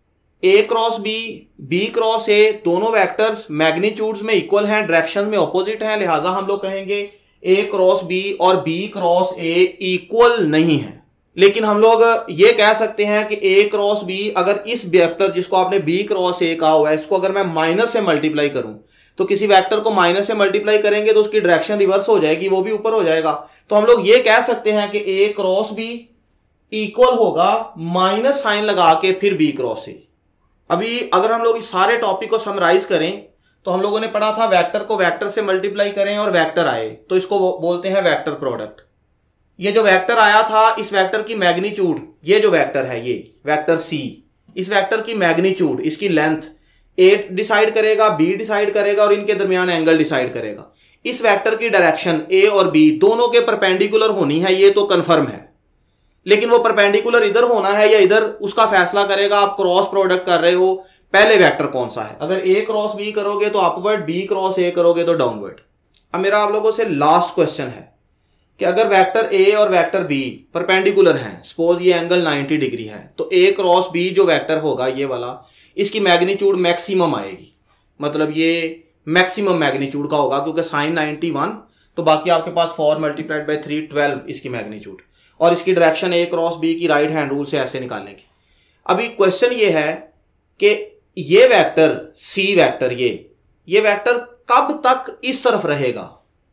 A cross B, B cross A, दोनों वेक्टर्स मैग्नीट्यूड्स में इक्वल हैं, डायरेक्शन में ऑपोजिट हैं, लिहाजा हम लोग कहेंगे ए क्रॉस बी और बी क्रॉस ए इक्वल नहीं है। लेकिन हम लोग ये कह सकते हैं कि ए क्रॉस बी, अगर इस वेक्टर जिसको आपने बी क्रॉस ए कहा हुआ है, इसको अगर मैं माइनस से मल्टीप्लाई करूं, तो किसी वेक्टर को माइनस से मल्टीप्लाई करेंगे तो उसकी डायरेक्शन रिवर्स हो जाएगी, वो भी ऊपर हो जाएगा। तो हम लोग ये कह सकते हैं कि ए क्रॉस बी इक्वल होगा माइनस साइन लगा के फिर बी क्रॉस ए। अभी अगर हम लोग इस सारे टॉपिक को समराइज करें तो हम लोगों ने पढ़ा था वेक्टर को वेक्टर से मल्टीप्लाई करें और वेक्टर आए तो इसको बोलते हैं वेक्टर प्रोडक्ट। ये जो वेक्टर आया था, इस वेक्टर की मैग्नीट्यूड, ये जो वेक्टर है ये वेक्टर सी, इस वेक्टर की मैग्नीट्यूड, इसकी लेंथ ए डिसाइड करेगा, बी डिसाइड करेगा और इनके दरमियान एंगल डिसाइड करेगा। इस वेक्टर की डायरेक्शन ए और बी दोनों के परपेंडिकुलर होनी है, ये तो कंफर्म है। लेकिन वो परपेंडिकुलर इधर होना है या इधर, उसका फैसला करेगा आप क्रॉस प्रोडक्ट कर रहे हो, पहले वेक्टर कौन सा है। अगर ए क्रॉस बी करोगे तो अपवर्ड, बी क्रॉस ए करोगे तो डाउनवर्ड। अब मेरा आप लोगों से लास्ट क्वेश्चन है कि अगर वेक्टर ए और वेक्टर बी परपेंडिकुलर हैं, सपोज ये एंगल नाइंटी डिग्री है, तो ए क्रॉस बी जो वेक्टर होगा ये वाला, इसकी मैग्नीट्यूड मैक्सिमम आएगी, मतलब ये मैक्सिमम मैग्नीट्यूड का होगा, क्योंकि साइन नाइंटी वन, तो बाकी आपके पास four multiplied by three twelve इसकी मैग्नीट्यूड, और इसकी डायरेक्शन ए क्रॉस बी की राइट हैंड रूल से ऐसे निकालेंगे। अभी क्वेश्चन ये है कि ये वेक्टर सी वेक्टर, ये ये वेक्टर कब तक इस तरफ रहेगा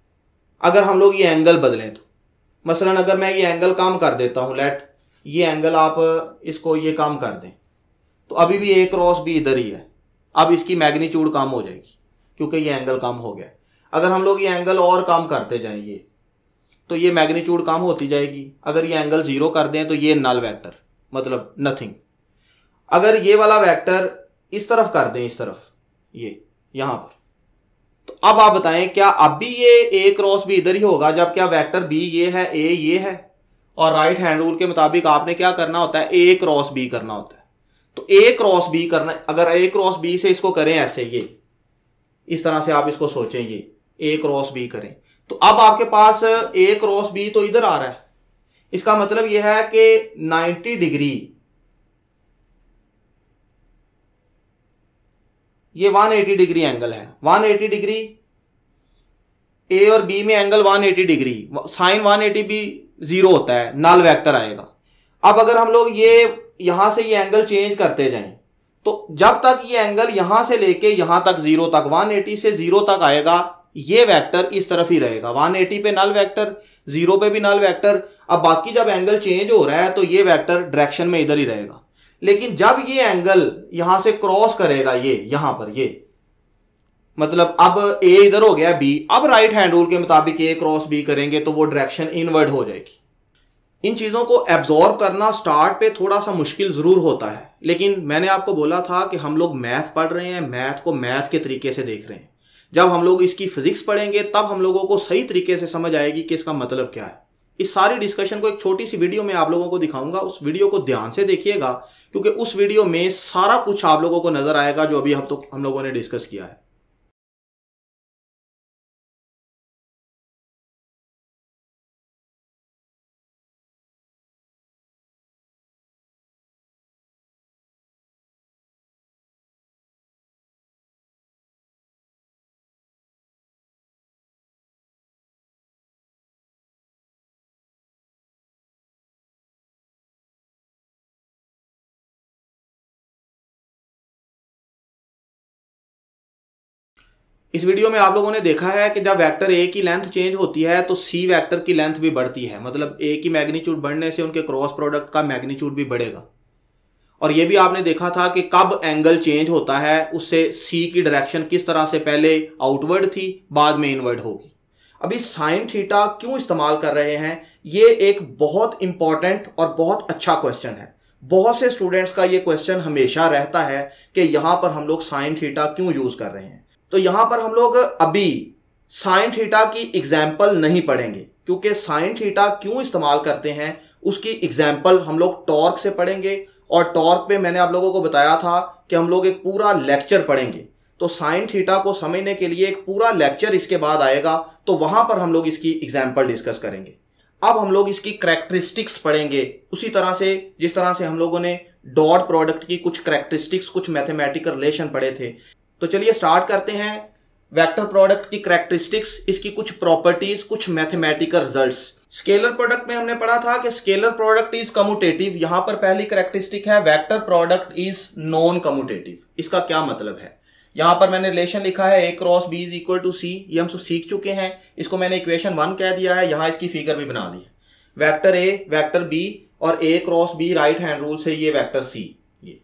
अगर हम लोग ये एंगल बदलें तो। मसलन अगर मैं ये एंगल कम कर देता हूं, लेट ये एंगल आप इसको ये कम कर दें, तो अभी भी ए क्रॉस बी इधर ही है, अब इसकी मैग्नीट्यूड कम हो जाएगी क्योंकि ये एंगल कम हो गया। अगर हम लोग ये एंगल और कम करते जाएं ये, तो ये मैग्नीट्यूड कम होती जाएगी। अगर ये एंगल जीरो कर दें तो ये नल वेक्टर, मतलब नथिंग। अगर ये वाला वेक्टर इस तरफ कर दें, इस तरफ, ये यहां पर, तो अब आप बताएं क्या अब भी ये ए क्रॉस बी इधर ही होगा, जब क्या वेक्टर बी ये है, ए ये है, और राइट हैंड रूल के मुताबिक आपने क्या करना होता है, ए क्रॉस बी करना होता है। तो ए क्रॉस बी करना, अगर ए क्रॉस बी से इसको करें ऐसे, ये इस तरह से आप इसको सोचें, ये ए क्रॉस बी करें, तो अब आपके पास ए क्रॉस बी तो इधर आ रहा है। इसका मतलब यह है कि नाइंटी डिग्री, ये एक सौ अस्सी डिग्री एंगल है, एक सौ अस्सी डिग्री ए और बी में एंगल एक सौ अस्सी डिग्री, साइन एक सौ अस्सी भी जीरो होता है, नल वेक्टर आएगा। अब अगर हम लोग ये यहां से ये एंगल चेंज करते जाएं, तो जब तक ये एंगल यहां से लेके यहां तक जीरो तक, एक सौ अस्सी से जीरो तक आएगा, ये वेक्टर इस तरफ ही रहेगा, एक सौ अस्सी पे नल वेक्टर, जीरो पे भी नल वेक्टर। अब बाकी जब एंगल चेंज हो रहा है तो ये वेक्टर डायरेक्शन में इधर ही रहेगा। लेकिन जब ये एंगल यहां से क्रॉस करेगा, ये यहां पर, ये मतलब अब ए इधर हो गया, बी, अब राइट हैंड रूल के मुताबिक ए क्रॉस बी करेंगे तो वो डायरेक्शन इनवर्ड हो जाएगी। इन चीजों को एब्जॉर्ब करना स्टार्ट पे थोड़ा सा मुश्किल जरूर होता है, लेकिन मैंने आपको बोला था कि हम लोग मैथ पढ़ रहे हैं, मैथ को मैथ के तरीके से देख रहे हैं। जब हम लोग इसकी फिजिक्स पढ़ेंगे तब हम लोगों को सही तरीके से समझ आएगी कि इसका मतलब क्या है। इस सारी डिस्कशन को एक छोटी सी वीडियो में आप लोगों को दिखाऊंगा, उस वीडियो को ध्यान से देखिएगा, क्योंकि उस वीडियो में सारा कुछ आप लोगों को नजर आएगा जो अभी हम तो हम लोगों ने डिस्कस किया है। इस वीडियो में आप लोगों ने देखा है कि जब वेक्टर ए की लेंथ चेंज होती है तो सी वेक्टर की लेंथ भी बढ़ती है, मतलब ए की मैग्नीट्यूड बढ़ने से उनके क्रॉस प्रोडक्ट का मैग्नीट्यूड भी बढ़ेगा। और यह भी आपने देखा था कि कब एंगल चेंज होता है उससे सी की डायरेक्शन किस तरह से पहले आउटवर्ड थी, बाद में इनवर्ड होगी। अभी साइन थीटा क्यों इस्तेमाल कर रहे हैं, ये एक बहुत इंपॉर्टेंट और बहुत अच्छा क्वेश्चन है। बहुत से स्टूडेंट्स का ये क्वेश्चन हमेशा रहता है कि यहां पर हम लोग साइन थीटा क्यों यूज कर रहे हैं। तो यहां पर हम लोग अभी साइन थीटा की एग्जाम्पल नहीं पढ़ेंगे, क्योंकि साइन थीटा क्यों इस्तेमाल करते हैं उसकी एग्जाम्पल हम लोग टॉर्क से पढ़ेंगे। और टॉर्क पे मैंने आप लोगों को बताया था कि हम लोग एक पूरा लेक्चर पढ़ेंगे, तो साइन थीटा को समझने के लिए एक पूरा लेक्चर इसके बाद आएगा, तो वहां पर हम लोग इसकी एग्जाम्पल डिस्कस करेंगे। अब हम लोग इसकी करैक्टरिस्टिक्स पढ़ेंगे उसी तरह से जिस तरह से हम लोगों ने डॉट प्रोडक्ट की कुछ करैक्टरिस्टिक्स, कुछ मैथमेटिकल रिलेशन पढ़े थे। तो चलिए स्टार्ट करते हैं। वेक्टर प्रोडक्ट की करैक्टरिस्टिक्स, इसकी कुछ प्रॉपर्टीज, कुछ मैथमेटिकल रिजल्ट्स। स्केलर प्रोडक्ट में हमने पढ़ा था कि स्केलर प्रोडक्ट इज कम्यूटेटिव। यहां पर पहली करैक्टरिस्टिक है vector product is non commutative. इसका क्या मतलब है? यहां पर मैंने रिलेशन लिखा है A cross B is equal to C, ये हम सीख चुके हैं। इसको मैंने इक्वेशन वन कह दिया है, यहां इसकी फिगर भी बना दी है। वेक्टर ए, वेक्टर बी और A cross B right hand rule से ये वेक्टर सी। ये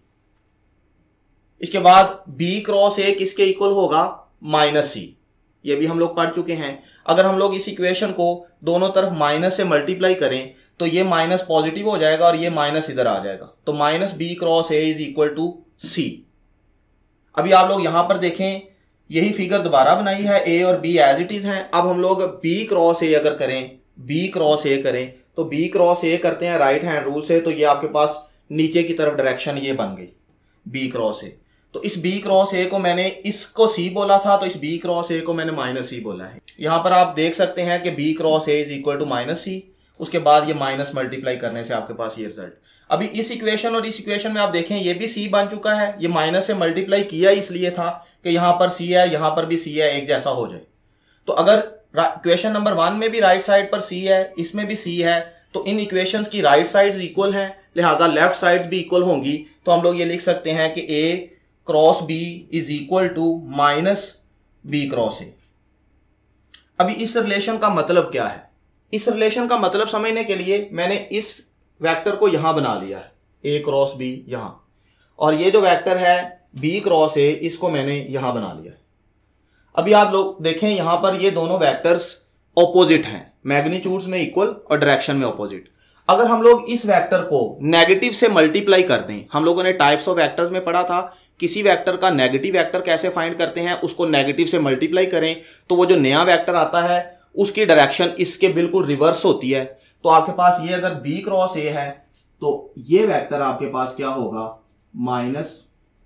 इसके बाद बी क्रॉस ए किसके इक्वल होगा? Minus C. ये भी हम लोग पढ़ चुके हैं। अगर हम लोग इस इक्वेशन को दोनों तरफ माइनस से मल्टीप्लाई करें तो ये माइनस पॉजिटिव हो जाएगा और ये माइनस इधर आ जाएगा, तो minus B cross A is equal to C. अभी आप लोग यहां पर देखें, यही फिगर दोबारा बनाई है, ए और बी एज इट इज हैं। अब हम लोग बी क्रॉस ए अगर करें, बी क्रॉस ए करें तो बी क्रॉस ए करते हैं राइट हैंड रूल से, तो ये आपके पास नीचे की तरफ डायरेक्शन ये बन गई बी क्रॉस ए। तो इस बी क्रॉस ए को मैंने इसको सी बोला था, तो इस बी क्रॉस ए को मैंने माइनस सी बोला है। यहां पर आप देख सकते हैं कि B cross A is equal to minus C. उसके बाद ये माइनस मल्टीप्लाई करने से आपके पास ये रिजल्ट। अभी इस इक्वेशन और इस इक्वेशन में आप देखें ये भी सी बन चुका है। ये माइनस से मल्टीप्लाई किया इसलिए था कि यहां पर सी है, यहां पर भी सी है, एक जैसा हो जाए। तो अगर इक्वेशन नंबर वन में भी राइट साइड पर सी है, इसमें भी सी है, तो इन इक्वेशंस की राइट साइड्स इक्वल हैं, लिहाजा लेफ्ट साइड्स भी इक्वल होंगी। तो हम लोग ये लिख सकते हैं कि A cross B is equal to minus B cross A. अभी इस रिलेशन का मतलब क्या है? इस रिलेशन का मतलब समझने के लिए मैंने इस वेक्टर को यहां बना लिया है, ए क्रॉस बी यहां, और ये जो वेक्टर है बी क्रॉस ए, इसको मैंने यहां बना लिया है। अभी आप लोग देखें यहां पर ये दोनों वेक्टर्स ऑपोजिट हैं, मैग्नीट्यूड्स में इक्वल और डायरेक्शन में ऑपोजिट। अगर हम लोग इस वेक्टर को नेगेटिव से मल्टीप्लाई कर दें, हम लोगों ने टाइप्स ऑफ वेक्टर्स में पढ़ा था, किसी वेक्टर का नेगेटिव वेक्टर कैसे फाइंड करते हैं, उसको नेगेटिव से मल्टीप्लाई करें तो वो जो नया वेक्टर आता है उसकी डायरेक्शन इसके बिल्कुल रिवर्स होती है। तो आपके पास ये अगर b क्रॉस ए है तो ये वेक्टर आपके पास क्या होगा? Minus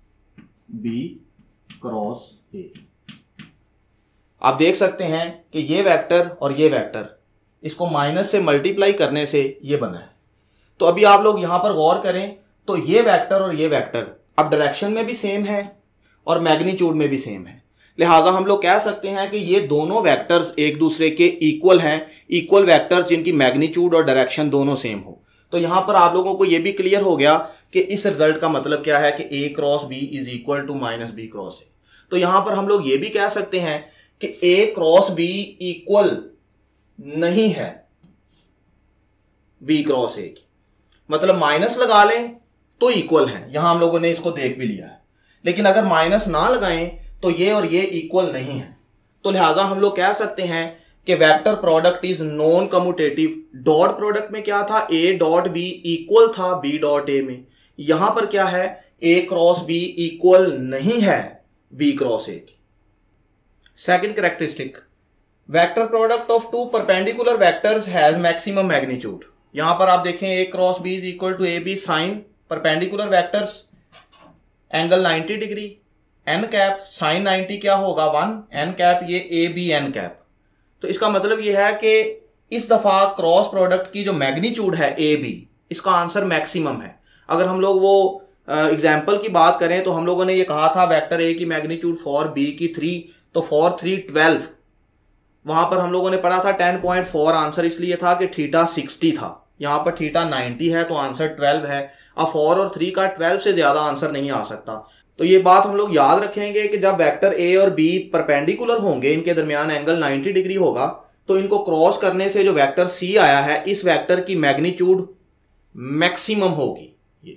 B cross A. आप देख सकते हैं कि ये वेक्टर और ये वेक्टर, इसको माइनस से मल्टीप्लाई करने से ये बना है। तो अभी आप लोग यहां पर गौर करें तो ये वेक्टर और ये वेक्टर अब डायरेक्शन में भी सेम है और मैग्नीट्यूड में भी सेम है, लिहाजा हम लोग कह सकते हैं कि ये दोनों वेक्टर्स एक दूसरे के इक्वल हैं, इक्वल वेक्टर्स जिनकी मैग्नीट्यूड और डायरेक्शन दोनों सेम हो। तो यहां पर आप लोगों को ये भी क्लियर हो गया कि इस रिजल्ट का मतलब क्या है कि A cross B is equal to minus B cross A. तो यहां पर हम लोग ये भी कह सकते हैं कि ए क्रॉस बी इक्वल नहीं है बी क्रॉस ए की, मतलब माइनस लगा लें तो इक्वल है। यहां हम लोगों ने इसको देख भी लिया है, लेकिन अगर माइनस ना लगाएं तो ये और ये इक्वल नहीं है। तो लिहाजा हम लोग कह सकते हैं कि vector product is non commutative. Dot product में क्या था? ए डॉट बी इक्वल था बी डॉट ए में। यहां पर क्या है? ए क्रॉस बी इक्वल नहीं है बी क्रॉस ए की। Second characteristic, vector product of two perpendicular vectors has maximum magnitude. यहां पर आप देखें A cross B is equal to A B sine perpendicular vectors, angle ninety degree, n cap sine ninety क्या होगा? One, N cap ये A B N cap. तो इसका मतलब ये है कि इस दफा क्रॉस प्रोडक्ट की जो मैग्नीट्यूड है ए बी, इसका आंसर मैक्सिमम है। अगर हम लोग वो एग्जाम्पल uh, की बात करें तो हम लोगों ने ये कहा था वेक्टर ए की मैग्नीट्यूड फॉर बी की थ्री, तो फॉर थ्री ट्वेल्व। वहां पर हम लोगों ने पढ़ा था टेन पॉइंट फोर, आंसर इसलिए था कि थीटा सिक्सटी था, यहां पर थीटा नाइंटी है तो आंसर ट्वेल्व है। अब फोर और थ्री का ट्वेल्व से ज्यादा आंसर नहीं आ सकता। तो ये बात हम लोग याद रखेंगे कि जब वेक्टर ए और बी परपेंडिकुलर होंगे, इनके दरमियान एंगल नाइंटी डिग्री होगा, तो इनको क्रॉस करने से जो वेक्टर सी आया है, इस वेक्टर की मैग्नीट्यूड मैक्सिमम होगी। ये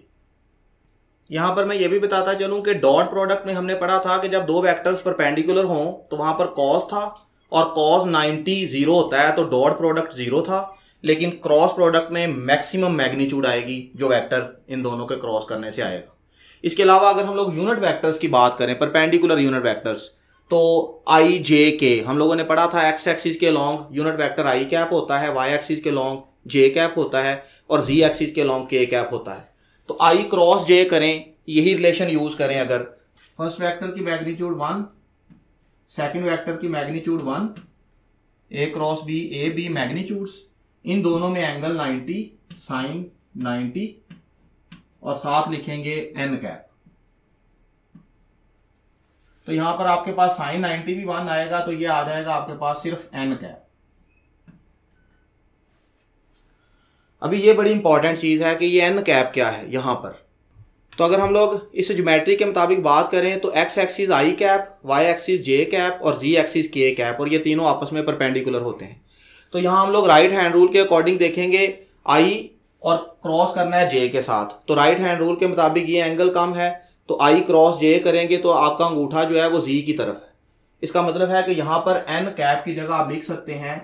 यहां पर मैं ये भी बताता चलूं कि डॉट प्रोडक्ट में हमने पढ़ा था कि जब दो वेक्टर्स परपेंडिकुलर हों तो वहां पर कॉस था, और कॉस नाइंटी जीरो होता है, तो डॉट प्रोडक्ट जीरो था। लेकिन क्रॉस प्रोडक्ट में मैक्सिमम मैग्नीट्यूड आएगी जो वेक्टर इन दोनों के क्रॉस करने से आएगा। इसके अलावा अगर हम लोग यूनिट वेक्टर्स की बात करें, परपेंडिकुलर यूनिट वेक्टर्स, तो आई जे के हम लोगों ने पढ़ा था एक्स एक्सिस के along unit vector i cap होता है, वाई एक्सिस के लॉन्ग जे कैप होता है, और जी एक्सिस के लॉन्ग के कैप होता है। तो आई क्रॉस जे करें, यही रिलेशन यूज करें। अगर फर्स्ट वेक्टर की मैग्नीट्यूड वन, सेकेंड वेक्टर की magnitude one, A cross B, A B magnitudes, इन दोनों में एंगल नाइन्टी, साइन नाइन्टी और साथ लिखेंगे एन कैप। तो यहां पर आपके पास साइन नाइन्टी भी वन आएगा, तो ये आ जाएगा आपके पास सिर्फ एन कैप। अभी ये बड़ी इंपॉर्टेंट चीज है कि ये एन कैप क्या है यहां पर। तो अगर हम लोग इस ज्योमेट्री के मुताबिक बात करें तो x axis i cap, y axis j cap और जी एक्सिस के कैप, और ये तीनों आपस में परपेंडिकुलर होते हैं। तो यहाँ हम लोग राइट हैंड रूल के अकॉर्डिंग देखेंगे, आई और क्रॉस करना है जे के साथ। तो राइट हैंड रूल के मुताबिक ये एंगल कम है, तो आई क्रॉस जे करेंगे तो आपका अंगूठा जो है वो जी की तरफ है। इसका मतलब है कि यहां पर एन कैप की जगह आप लिख सकते हैं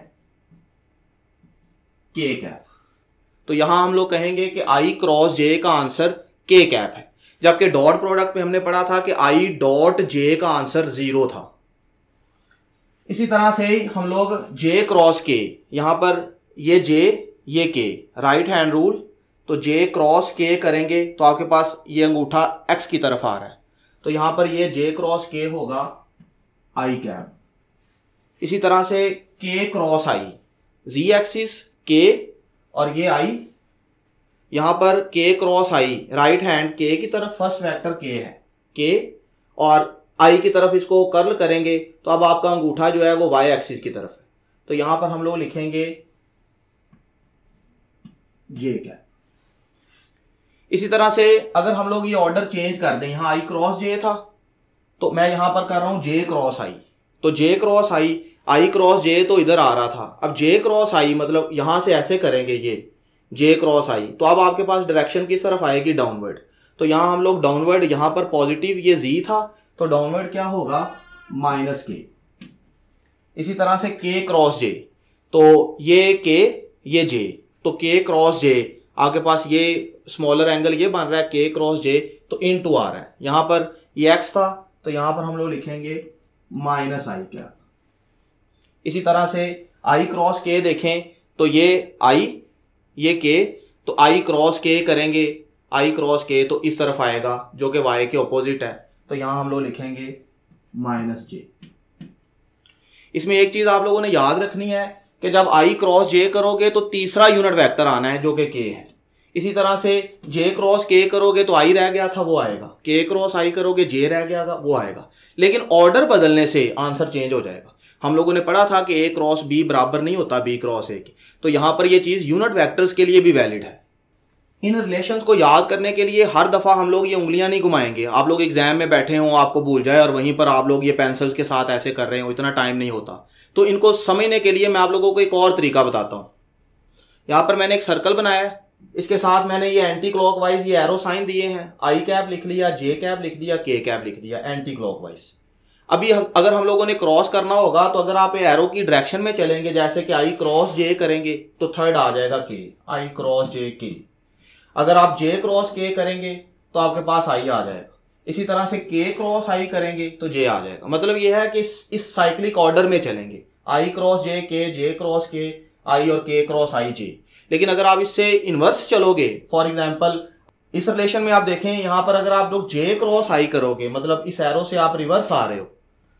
के कैप। तो यहां हम लोग कहेंगे कि आई क्रॉस जे का आंसर के कैप है, जबकि डॉट प्रोडक्ट में हमने पढ़ा था कि आई डॉट जे का आंसर जीरो था। इसी तरह से हम लोग जे क्रॉस के, यहां पर ये जे ये के, राइट हैंड रूल, तो जे क्रॉस के करेंगे तो आपके पास ये अंगूठा एक्स की तरफ आ रहा है, तो यहां पर ये जे क्रॉस के होगा आई कैप। इसी तरह से के क्रॉस आई, जी एक्सिस के और ये आई, यहां पर के क्रॉस आई राइट हैंड के की तरफ फर्स्ट वेक्टर के है के, और आई की तरफ इसको कर्ल करेंगे तो अब आपका अंगूठा जो है वो वाई एक्सिस की तरफ है, तो यहां पर हम लोग लिखेंगे जे कैप। इसी तरह से अगर हम लोग ये ऑर्डर चेंज कर दें, यहां आई क्रॉस जे था तो मैं यहां पर कर रहा हूं जे क्रॉस आई, तो जे क्रॉस आई, आई क्रॉस जे तो इधर आ रहा था, अब जे क्रॉस आई मतलब यहां से ऐसे करेंगे ये जे क्रॉस आई, तो अब आपके पास डायरेक्शन किस तरफ आएगी, डाउनवर्ड। तो यहां हम लोग डाउनवर्ड, यहां पर पॉजिटिव ये जी था तो डाउनवर्ड क्या होगा माइनस के। इसी तरह से के क्रॉस जे, तो ये के ये जे, तो के क्रॉस जे आपके पास ये स्मॉलर एंगल ये बन रहा है के क्रॉस जे, तो इन टू आ रहा है। यहां पर ये एक्स था तो यहां पर हम लोग लिखेंगे माइनस आई कैप। इसी तरह से आई क्रॉस के देखें तो ये आई ये के, तो आई क्रॉस के करेंगे, आई क्रॉस के तो इस तरफ आएगा जो कि वाई के ऑपोजिट है, तो यहां हम लोग लिखेंगे माइनस जे। इसमें एक चीज आप लोगों ने याद रखनी है कि जब आई क्रॉस जे करोगे तो तीसरा यूनिट वेक्टर आना है जो कि के है। इसी तरह से जे क्रॉस के करोगे तो आई रह गया था वो आएगा, के क्रॉस आई करोगे जे रह गया वो आएगा, लेकिन ऑर्डर बदलने से आंसर चेंज हो जाएगा। हम लोगों ने पढ़ा था कि ए क्रॉस बी बराबर नहीं होता बी क्रॉस ए की, तो यहां पर ये चीज यूनिट वेक्टर्स के लिए भी वैलिड है। इन रिलेशंस को याद करने के लिए हर दफा हम लोग ये उंगलियां नहीं घुमाएंगे। आप लोग एग्जाम में बैठे हो आपको भूल जाए और वहीं पर आप लोग ये पेंसिल्स के साथ ऐसे कर रहे हो, इतना टाइम नहीं होता। तो इनको समझने के लिए मैं आप लोगों को एक और तरीका बताता हूं। यहां पर मैंने एक सर्कल बनाया है, इसके साथ मैंने ये एंटी क्लॉकवाइज ये एरो साइन दिए हैं, आई कैप लिख लिया, जे कैप लिख दिया, के कैप लिख दिया एंटी क्लॉकवाइज। अभी हम, अगर हम लोगों ने क्रॉस करना होगा तो अगर आप एरो की डायरेक्शन में चलेंगे, जैसे कि आई क्रॉस जे करेंगे तो थर्ड आ जाएगा के, आई क्रॉस जे के। अगर आप जे क्रॉस के करेंगे तो आपके पास आई आ जाएगा। इसी तरह से के क्रॉस आई करेंगे तो जे आ जाएगा। मतलब यह है कि इस साइक्लिक ऑर्डर में चलेंगे, आई क्रॉस जे के, जे क्रॉस के, आई और के क्रॉस आई जे। लेकिन अगर आप इससे इनवर्स चलोगे, फॉर एग्जाम्पल इस रिलेशन में आप देखें, यहां पर अगर आप लोग जे क्रॉस आई करोगे, मतलब इस एरो से आप रिवर्स आ रहे हो,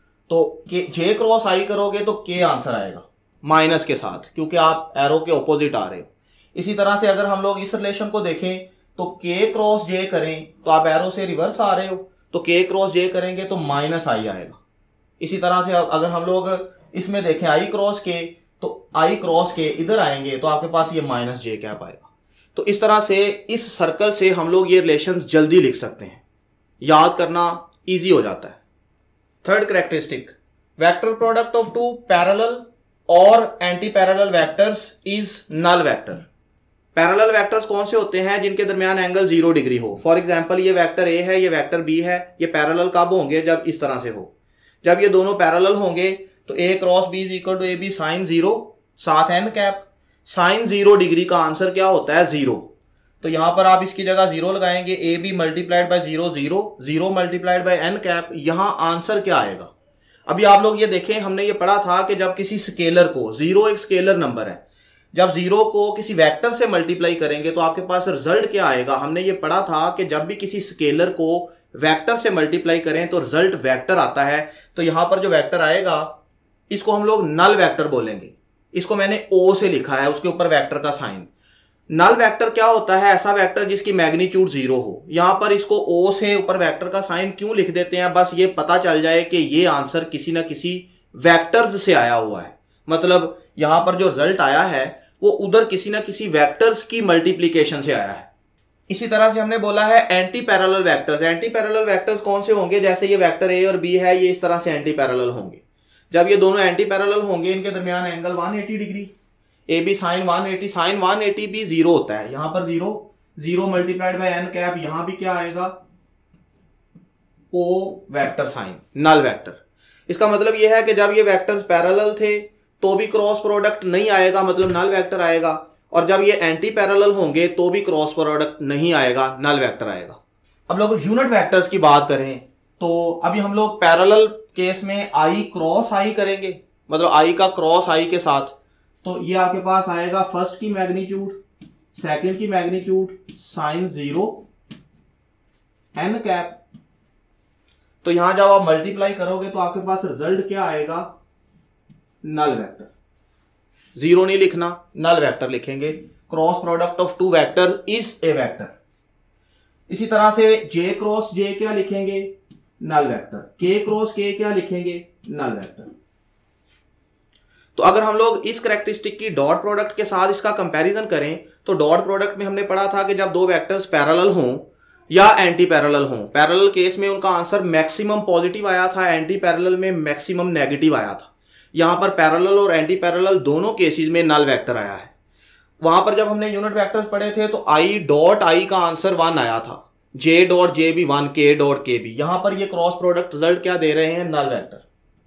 तो जे क्रॉस आई करोगे तो के आंसर आएगा माइनस के साथ, क्योंकि आप एरो के ऑपोजिट आ रहे हो। इसी तरह से अगर हम लोग इस रिलेशन को देखें तो के क्रॉस जे करें तो आप एरो से रिवर्स आ रहे हो, तो के क्रॉस जे करेंगे तो माइनस आई आएगा। इसी तरह से अगर हम लोग इसमें देखें आई क्रॉस के, तो आई क्रॉस के इधर आएंगे तो आपके पास ये माइनस जे कैप आएगा। तो इस तरह से इस सर्कल से हम लोग ये रिलेशंस जल्दी लिख सकते हैं, याद करना इजी हो जाता है। Third characteristic, vector product of two parallel और anti parallel vectors is null vector. Parallel vectors कौन से होते हैं जिनके दरमियान एंगल जीरो डिग्री हो। फॉर एग्जांपल ये वेक्टर ए है, ये वेक्टर बी है, ये पैरेलल कब होंगे, जब इस तरह से हो, जब ये दोनों पैरेलल होंगे तो A cross B is equal to A B sine zero साथ n cap. Sine zero degree का आंसर क्या होता है, जीरो। तो यहां पर आप इसकी जगह जीरो लगाएंगे, A B multiplied by zero zero, zero multiplied by N cap, यहां आंसर क्या आएगा। अभी आप लोग ये देखें, हमने ये पढ़ा था कि जब किसी स्केलर को, जीरो एक स्केलर नंबर है, जब जीरो को किसी वेक्टर से मल्टीप्लाई करेंगे तो आपके पास रिजल्ट क्या आएगा। हमने ये पढ़ा था कि जब भी किसी स्केलर को वेक्टर से मल्टीप्लाई करें तो रिजल्ट वेक्टर आता है। तो यहां पर जो वेक्टर आएगा इसको हम लोग नल वेक्टर बोलेंगे। इसको मैंने ओ से लिखा है, उसके ऊपर वेक्टर का साइन। नल वेक्टर क्या होता है? ऐसा वेक्टर जिसकी मैग्नीट्यूड जीरो हो। यहां पर इसको ओ से ऊपर वेक्टर का साइन क्यों लिख देते हैं? बस ये पता चल जाए कि ये आंसर किसी ना किसी वेक्टर्स से आया हुआ है, मतलब यहां पर जो रिजल्ट आया है वो उधर किसी ना किसी वेक्टर्स की मल्टीप्लीकेशन से आया है। इसी तरह से हमने बोला है anti parallel vectors. Anti parallel vectors कौन से होंगे? जैसे ये वेक्टर ए और बी है, ये इस तरह से एंटी पैरेलल होंगे। जब ये दोनों एंटी पैरेलल होंगे, इनके दरमियान एंगल एक सौ अस्सी degree, A B sine one eighty, sine one eighty भी जीरो होता है। यहां पर zero, zero multiplied by N cap, यहां भी क्या आएगा? O vector sign, null vector. इसका मतलब यह है कि जब ये वेक्टर्स पैरेलल थे तो भी क्रॉस प्रोडक्ट नहीं आएगा, मतलब नल वेक्टर आएगा, और जब ये एंटी पैरेलल होंगे तो भी क्रॉस प्रोडक्ट नहीं आएगा, नल वेक्टर आएगा। अब लोग यूनिट वेक्टर्स की बात करें तो अभी हम लोग पैरेलल केस में आई क्रॉस आई करेंगे, मतलब आई का क्रॉस आई के साथ। तो ये आपके पास आएगा फर्स्ट की मैग्नीट्यूड, सेकंड की magnitude sine zero n cap. तो यहां जब आप मल्टीप्लाई करोगे तो आपके पास रिजल्ट क्या आएगा? Null vector. जीरो नहीं लिखना, नल वेक्टर लिखेंगे। Cross product of two vector is a vector. इसी तरह से जे क्रॉस जे क्या लिखेंगे? Null vector. के क्रॉस के क्या लिखेंगे? Null vector. तो अगर हम लोग इस कैरेक्टरिस्टिक की डॉट प्रोडक्ट के साथ इसका कंपैरिजन करें तो डॉट प्रोडक्ट में हमने पढ़ा था कि जब दो वेक्टर्स पैरेलल हों या एंटी पैरेलल हों, पैरेलल केस में उनका आंसर मैक्सिमम पॉजिटिव आया था, एंटी पैरेलल में मैक्सिमम नेगेटिव आया था। यहां पर पैरेलल और एंटी पैरेलल दोनों केसेस में नल वेक्टर आया है। वहां पर जब हमने यूनिट वेक्टर्स पढ़े थे तो आई डॉट आई का आंसर वन आया था, जे डॉट जे भी वन, के डॉट के भी। यहां पर ये क्रॉस प्रोडक्ट रिजल्ट क्या दे रहे हैं? Null vector.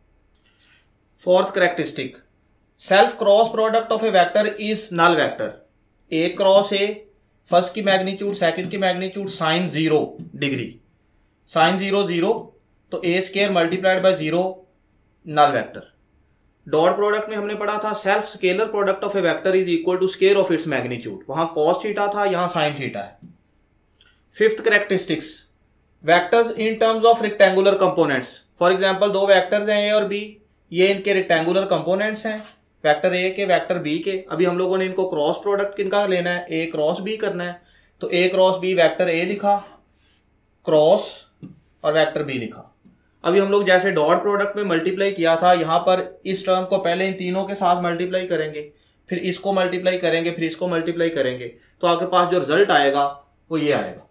Fourth characteristic, self cross product of a vector is null vector. A cross A, first की मैग्नीट्यूड सेकंड की magnitude sine zero degree, sine zero zero, तो A square multiplied by zero, null vector. Dot product में हमने पढ़ा था self scalar product of a vector is equal to square of its magnitude. वहां cos theta था, यहां sine theta है। Fifth characteristics, vectors in terms of rectangular components. For example दो vectors हैं ए और बी, ये इनके रेक्टेंगुलर कंपोनेंट्स हैं, वेक्टर ए के वेक्टर बी के। अभी हम लोगों ने इनको क्रॉस प्रोडक्ट किनका लेना है? ए क्रॉस बी करना है। तो A cross B, vector A लिखा क्रॉस और वेक्टर बी लिखा। अभी हम लोग जैसे डॉट प्रोडक्ट में मल्टीप्लाई किया था, यहां पर इस टर्म को पहले इन तीनों के साथ मल्टीप्लाई करेंगे, फिर इसको मल्टीप्लाई करेंगे, फिर इसको मल्टीप्लाई करेंगे, तो आपके पास जो रिजल्ट आएगा वो ये आएगा,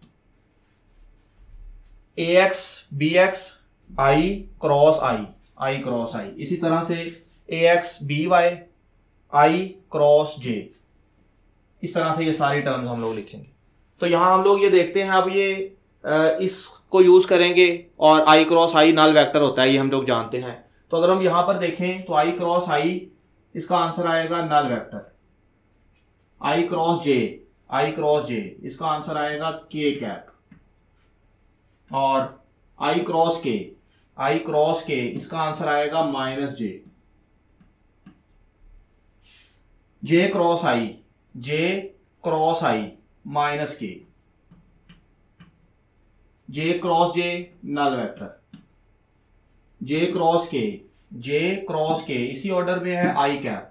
A x B x i cross i, i cross i. इसी तरह से A x B y i cross j. इस तरह से ये सारी टर्म्स हम लोग लिखेंगे। तो यहां हम लोग ये देखते हैं, अब ये इसको यूज करेंगे और आई क्रॉस आई नल वेक्टर होता है, ये हम लोग जानते हैं। तो अगर हम यहां पर देखें तो आई क्रॉस आई, इसका आंसर आएगा null vector. I cross j, i cross j, इसका आंसर आएगा के कैप। और आई क्रॉस के, आई क्रॉस के, इसका आंसर आएगा minus j. J cross i, j cross i minus k, j cross j null vector, j cross k, j cross के, इसी ऑर्डर में है आई कैप।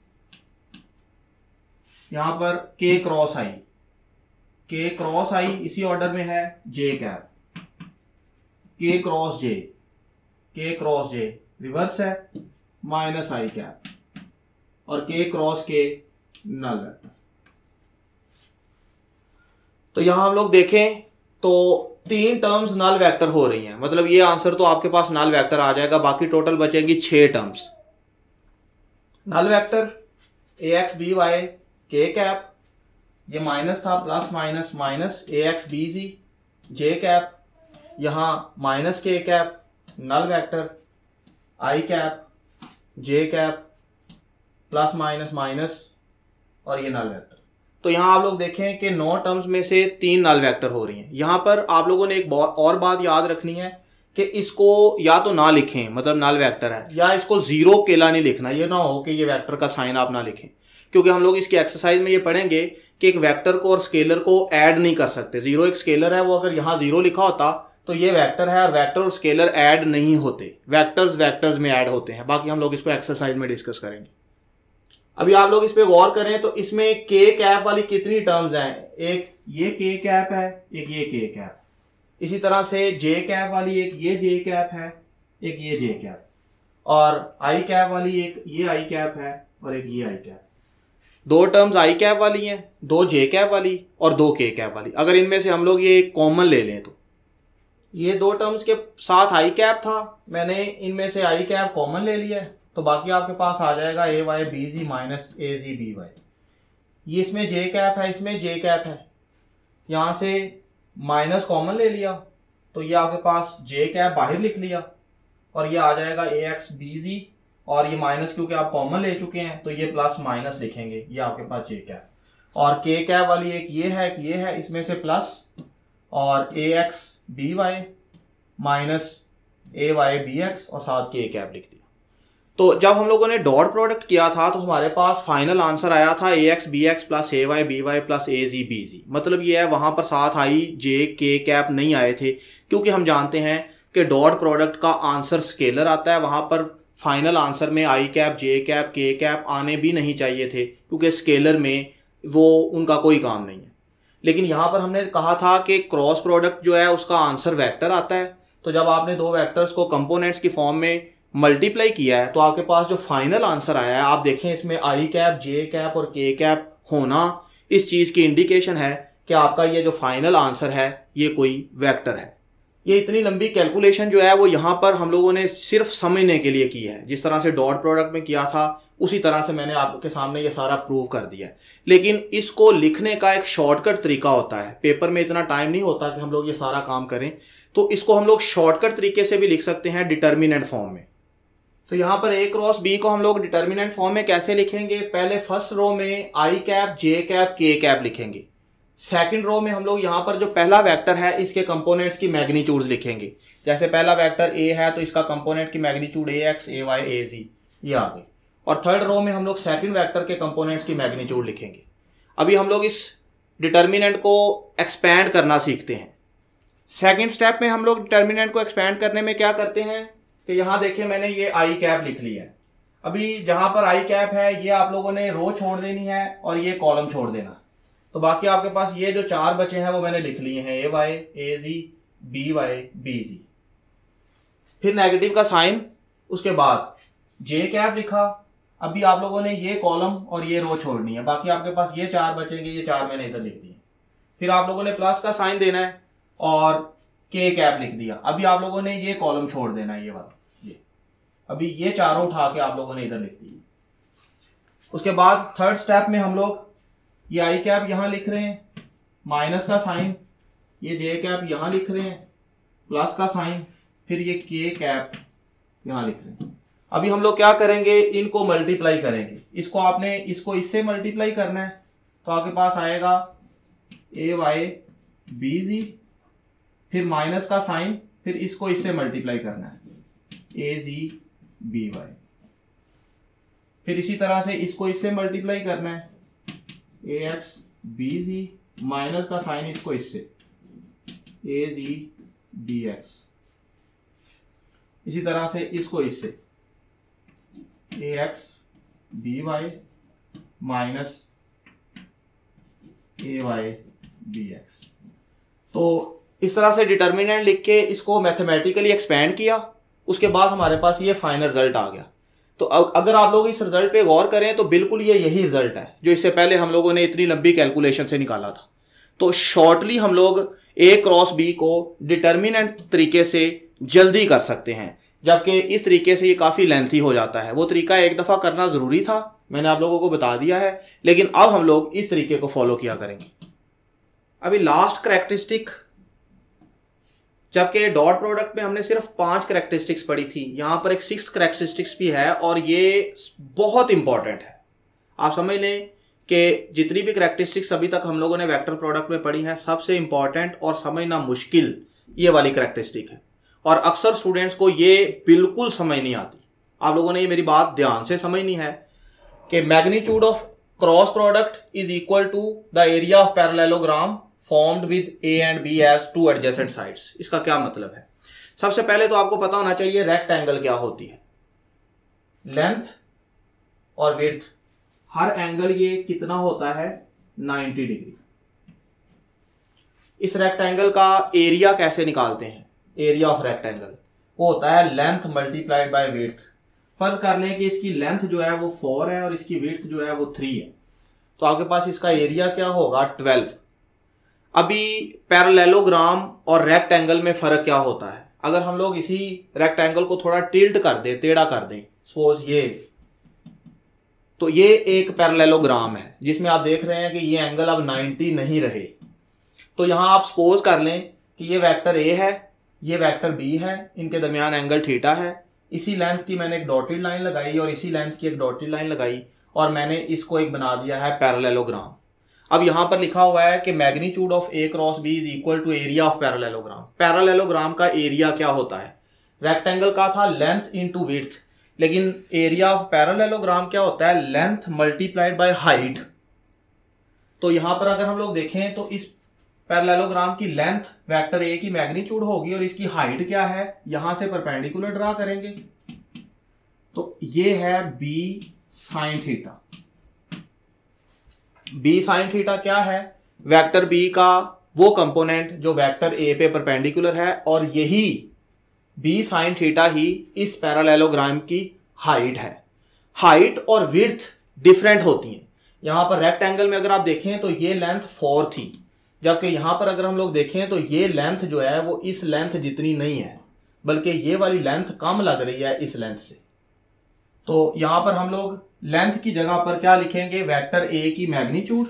यहां पर के क्रॉस आई, के क्रॉस आई, इसी ऑर्डर में है जे कैप, के cross j, k cross j reverse है माइनस आई कैप, और के क्रॉस के नल वेक्टर। तो यहां हम लोग देखें तो तीन टर्म्स नल वेक्टर हो रही हैं, मतलब ये आंसर तो आपके पास नल वेक्टर आ जाएगा। बाकी टोटल बचेंगी छह terms. Null vector A x B y k cap, ये माइनस था, plus minus minus A x B z j cap, यहां minus k cap, null vector i cap j cap, plus minus minus, और ये नल vector. तो यहां आप लोग देखें कि नौ टर्म्स में से तीन नल वेक्टर हो रही हैं। यहां पर आप लोगों ने एक और बात याद रखनी है कि इसको या तो ना लिखें, मतलब नल वेक्टर है, या इसको जीरो अकेला नहीं लिखना। ये ना हो कि ये वेक्टर का साइन आप ना लिखें, क्योंकि हम लोग इसकी एक्सरसाइज में ये पढ़ेंगे कि एक वेक्टर को और स्केलर को ऐड नहीं कर सकते। जीरो एक स्केलर है, वो अगर यहां जीरो लिखा होता तो ये वेक्टर है, और वेक्टर और स्केलर ऐड नहीं होते, वेक्टर्स वेक्टर्स में ऐड होते हैं। बाकी हम लोग इसको एक्सरसाइज में डिस्कस करेंगे। अभी आप लोग इस पे गौर करें तो इसमें के कैप वाली कितनी टर्म्स हैं, एक ये के कैप है, एक ये के कैप, इसी तरह से जे कैप वाली एक ये जे कैप है, एक ये जे कैप, और आई कैप वाली एक ये आई कैप है और एक ये आई कैप। दो टर्म्स आई कैप वाली हैं, दो जे कैप वाली और दो के कैप वाली। अगर इनमें से हम लोग ये कॉमन ले लें तो ये दो टर्म्स के साथ आई कैप था, मैंने इनमें से आई कैप कॉमन ले लिया है, तो बाकी आपके पास आ जाएगा A y B z minus A z B y. ये इसमें जे कैप है, इसमें जे कैप है, यहाँ से माइनस कॉमन ले लिया तो ये आपके पास जे कैप बाहर लिख लिया और ये आ जाएगा ए एक्स बी जी, और ये माइनस क्योंकि आप कॉमन ले चुके हैं तो ये प्लस माइनस लिखेंगे, ये आपके पास जे कैप। और के कैप वाली एक ये है, एक ये है, इसमें से प्लस और A x B y minus A y B x और साथ के कैप लिख दिया। तो जब हम लोगों ने डॉट प्रोडक्ट किया था तो हमारे पास फाइनल आंसर आया था A x B x plus A y B y plus A z B z. मतलब ये है वहां पर साथ आई जे के कैप नहीं आए थे, क्योंकि हम जानते हैं कि डॉट प्रोडक्ट का आंसर स्केलर आता है, वहां पर फाइनल आंसर में i cap j cap k cap आने भी नहीं चाहिए थे, क्योंकि स्केलर में वो उनका कोई काम नहीं है। लेकिन यहाँ पर हमने कहा था कि क्रॉस प्रोडक्ट जो है उसका आंसर वेक्टर आता है, तो जब आपने दो वेक्टर्स को कंपोनेंट्स की फॉर्म में मल्टीप्लाई किया है तो आपके पास जो फाइनल आंसर आया है, आप देखें इसमें आई कैप जे कैप और के कैप होना इस चीज़ की इंडिकेशन है कि आपका ये जो फाइनल आंसर है ये कोई वेक्टर है। ये इतनी लंबी कैलकुलेशन जो है वो यहाँ पर हम लोगों ने सिर्फ समझने के लिए की है, जिस तरह से डॉट प्रोडक्ट में किया था उसी तरह से मैंने आपके सामने ये सारा प्रूव कर दिया है। लेकिन इसको लिखने का एक शॉर्टकट तरीका होता है, पेपर में इतना टाइम नहीं होता कि हम लोग ये सारा काम करें, तो इसको हम लोग शॉर्टकट तरीके से भी लिख सकते हैं डिटर्मिनेंट फॉर्म में। तो यहाँ पर ए क्रॉस बी को हम लोग डिटर्मिनेंट फॉर्म में कैसे लिखेंगे, पहले फर्स्ट रो में i cap j cap k cap लिखेंगे, सेकंड रो में हम लोग यहाँ पर जो पहला वेक्टर है इसके कंपोनेंट्स की मैग्नीट्यूड्स लिखेंगे। जैसे पहला वेक्टर ए है तो इसका कंपोनेंट की magnitude A x A y A z ये आ गई, और थर्ड रो में हम लोग सेकंड वेक्टर के कंपोनेंट्स की मैग्नीट्यूड लिखेंगे। अभी हम लोग इस डिटर्मिनेंट को एक्सपैंड करना सीखते हैं। सेकंड स्टेप में हम लोग डिटर्मिनेंट को एक्सपैंड करने में क्या करते हैं कि यहाँ देखें मैंने ये आई कैप लिख लिया है। अभी जहां पर आई कैप है ये आप लोगों ने रो छोड़ देनी है और ये कॉलम छोड़ देना, तो बाकी आपके पास ये जो चार बचे हैं वो मैंने लिख लिए हैं, A y A z B y B z, फिर नेगेटिव का साइन, उसके बाद जे कैप लिखा। अभी आप लोगों ने ये कॉलम और ये रो छोड़नी है, बाकी आपके पास ये चार बचेंगे, ये चार मैंने इधर लिख दिए। फिर आप लोगों ने प्लस का साइन देना है और के कैप लिख दिया। अभी आप लोगों ने ये कॉलम छोड़ देना है, ये वाला, ये अभी ये चारों उठा के आप लोगों ने इधर लिख दिए। उसके बाद थर्ड स्टेप में हम लोग ये आई कैप यहां लिख रहे हैं, माइनस का साइन, ये जे कैप यहां लिख रहे हैं, प्लस का साइन, फिर ये के कैप यहां लिख रहे हैं। अभी हम लोग क्या करेंगे, इनको मल्टीप्लाई करेंगे। इसको आपने इसको इससे मल्टीप्लाई करना है तो आपके पास आएगा ए वाई बी जी, फिर माइनस का साइन, फिर इसको इससे मल्टीप्लाई करना है ए जी बी वाई, फिर इसी तरह से इसको इससे मल्टीप्लाई करना है A x B z, minus का साइन इसको इससे ए जी बी एक्स, इसी तरह से इसको इससे A x B y minus A y B x. तो इस तरह से डिटर्मिनेंट लिख के इसको मैथमेटिकली एक्सपेंड किया, उसके बाद हमारे पास ये फाइनल रिजल्ट आ गया। तो अगर आप लोग इस रिजल्ट पे गौर करें तो बिल्कुल ये यही रिजल्ट है जो इससे पहले हम लोगों ने इतनी लंबी कैलकुलेशन से निकाला था। तो शॉर्टली हम लोग ए क्रॉस बी को डिटर्मिनेंट तरीके से जल्दी कर सकते हैं, जबकि इस तरीके से ये काफ़ी लेंथी हो जाता है। वो तरीका एक दफ़ा करना ज़रूरी था, मैंने आप लोगों को बता दिया है, लेकिन अब हम लोग इस तरीके को फॉलो किया करेंगे। अभी लास्ट करैक्टरिस्टिक, जबकि डॉट प्रोडक्ट में हमने सिर्फ पांच करैक्टरिस्टिक्स पढ़ी थी, यहां पर एक सिक्स करैक्टरिस्टिक्स भी है और ये बहुत इंपॉर्टेंट है। आप समझ लें कि जितनी भी करैक्टरिस्टिक्स अभी तक हम लोगों ने वेक्टर प्रोडक्ट में पढ़ी हैं, सबसे इंपॉर्टेंट और समझना मुश्किल ये वाली करैक्टरिस्टिक है, और अक्सर स्टूडेंट्स को ये बिल्कुल समझ नहीं आती। आप लोगों ने ये मेरी बात ध्यान से समझनी है कि magnitude of cross product is equal to the area of parallelogram formed with A and B as two adjacent sides. इसका क्या मतलब है? सबसे पहले तो आपको पता होना चाहिए रेक्टेंगल क्या होती है। लेंथ और विड्थ हर एंगल ये कितना होता है, नाइन्टी डिग्री। इस रेक्टेंगल का एरिया कैसे निकालते हैं, एरिया ऑफ रेक्टेंगल वो होता है लेंथ मल्टीप्लाइड बाय विड्थ। फर्ज कर लें कि इसकी लेंथ जो है वो फोर है और इसकी विड्थ जो है वो थ्री है, तो आपके पास इसका एरिया क्या होगा, ट्वेल्व। अभी पैरेललोग्राम और रेक्टेंगल में फर्क क्या होता है, अगर हम लोग इसी रेक्टेंगल को थोड़ा टिल्ट कर दें, टेढ़ा कर दें, सपोज ये, तो ये एक पैरेललोग्राम है जिसमें आप देख रहे हैं कि ये एंगल अब नाइन्टी नहीं रहे। तो यहां आप सपोज कर लें कि ये वेक्टर ए है, ये वेक्टर बी है, इनके दरमियान एंगल थीटा है। इसी लेंथ की मैंने एक डॉटेड लाइन लगाई और इसी लेंथ की एक डॉटेड लाइन लगाई और मैंने इसको एक बना दिया है पैरेललोग्राम। अब यहां पर लिखा हुआ है कि magnitude of A cross B is equal to area of parallelogram. Parallelogram का एरिया क्या होता है, रेक्टेंगल का था लेंथ इनटू विड्थ, लेकिन एरिया ऑफ पैरेललोग्राम क्या होता है, लेंथ मल्टीप्लाइड बाय हाइट। तो यहां पर अगर हम लोग देखें तो इस पैरेललोग्राम की लेंथ वेक्टर ए की मैग्नीट्यूड होगी और इसकी हाइट क्या है, यहां से परपेंडिकुलर ड्रा करेंगे तो ये है B sine theta. B sine theta क्या है, वेक्टर बी का वो कंपोनेंट जो वेक्टर ए पे परपेंडिकुलर है और यही बी साइन थीटा ही इस पैरेललोग्राम की हाइट है। हाइट और विड्थ डिफरेंट होती हैं। यहां पर रेक्टेंगल में अगर आप देखें तो ये लेंथ फोर थी, जबकि यहां पर अगर हम लोग देखें तो ये लेंथ जो है वो इस लेंथ जितनी नहीं है, बल्कि ये वाली लेंथ कम लग रही है इस लेंथ से। तो यहां पर हम लोग लेंथ की जगह पर क्या लिखेंगे, वेक्टर ए की मैग्नीट्यूड,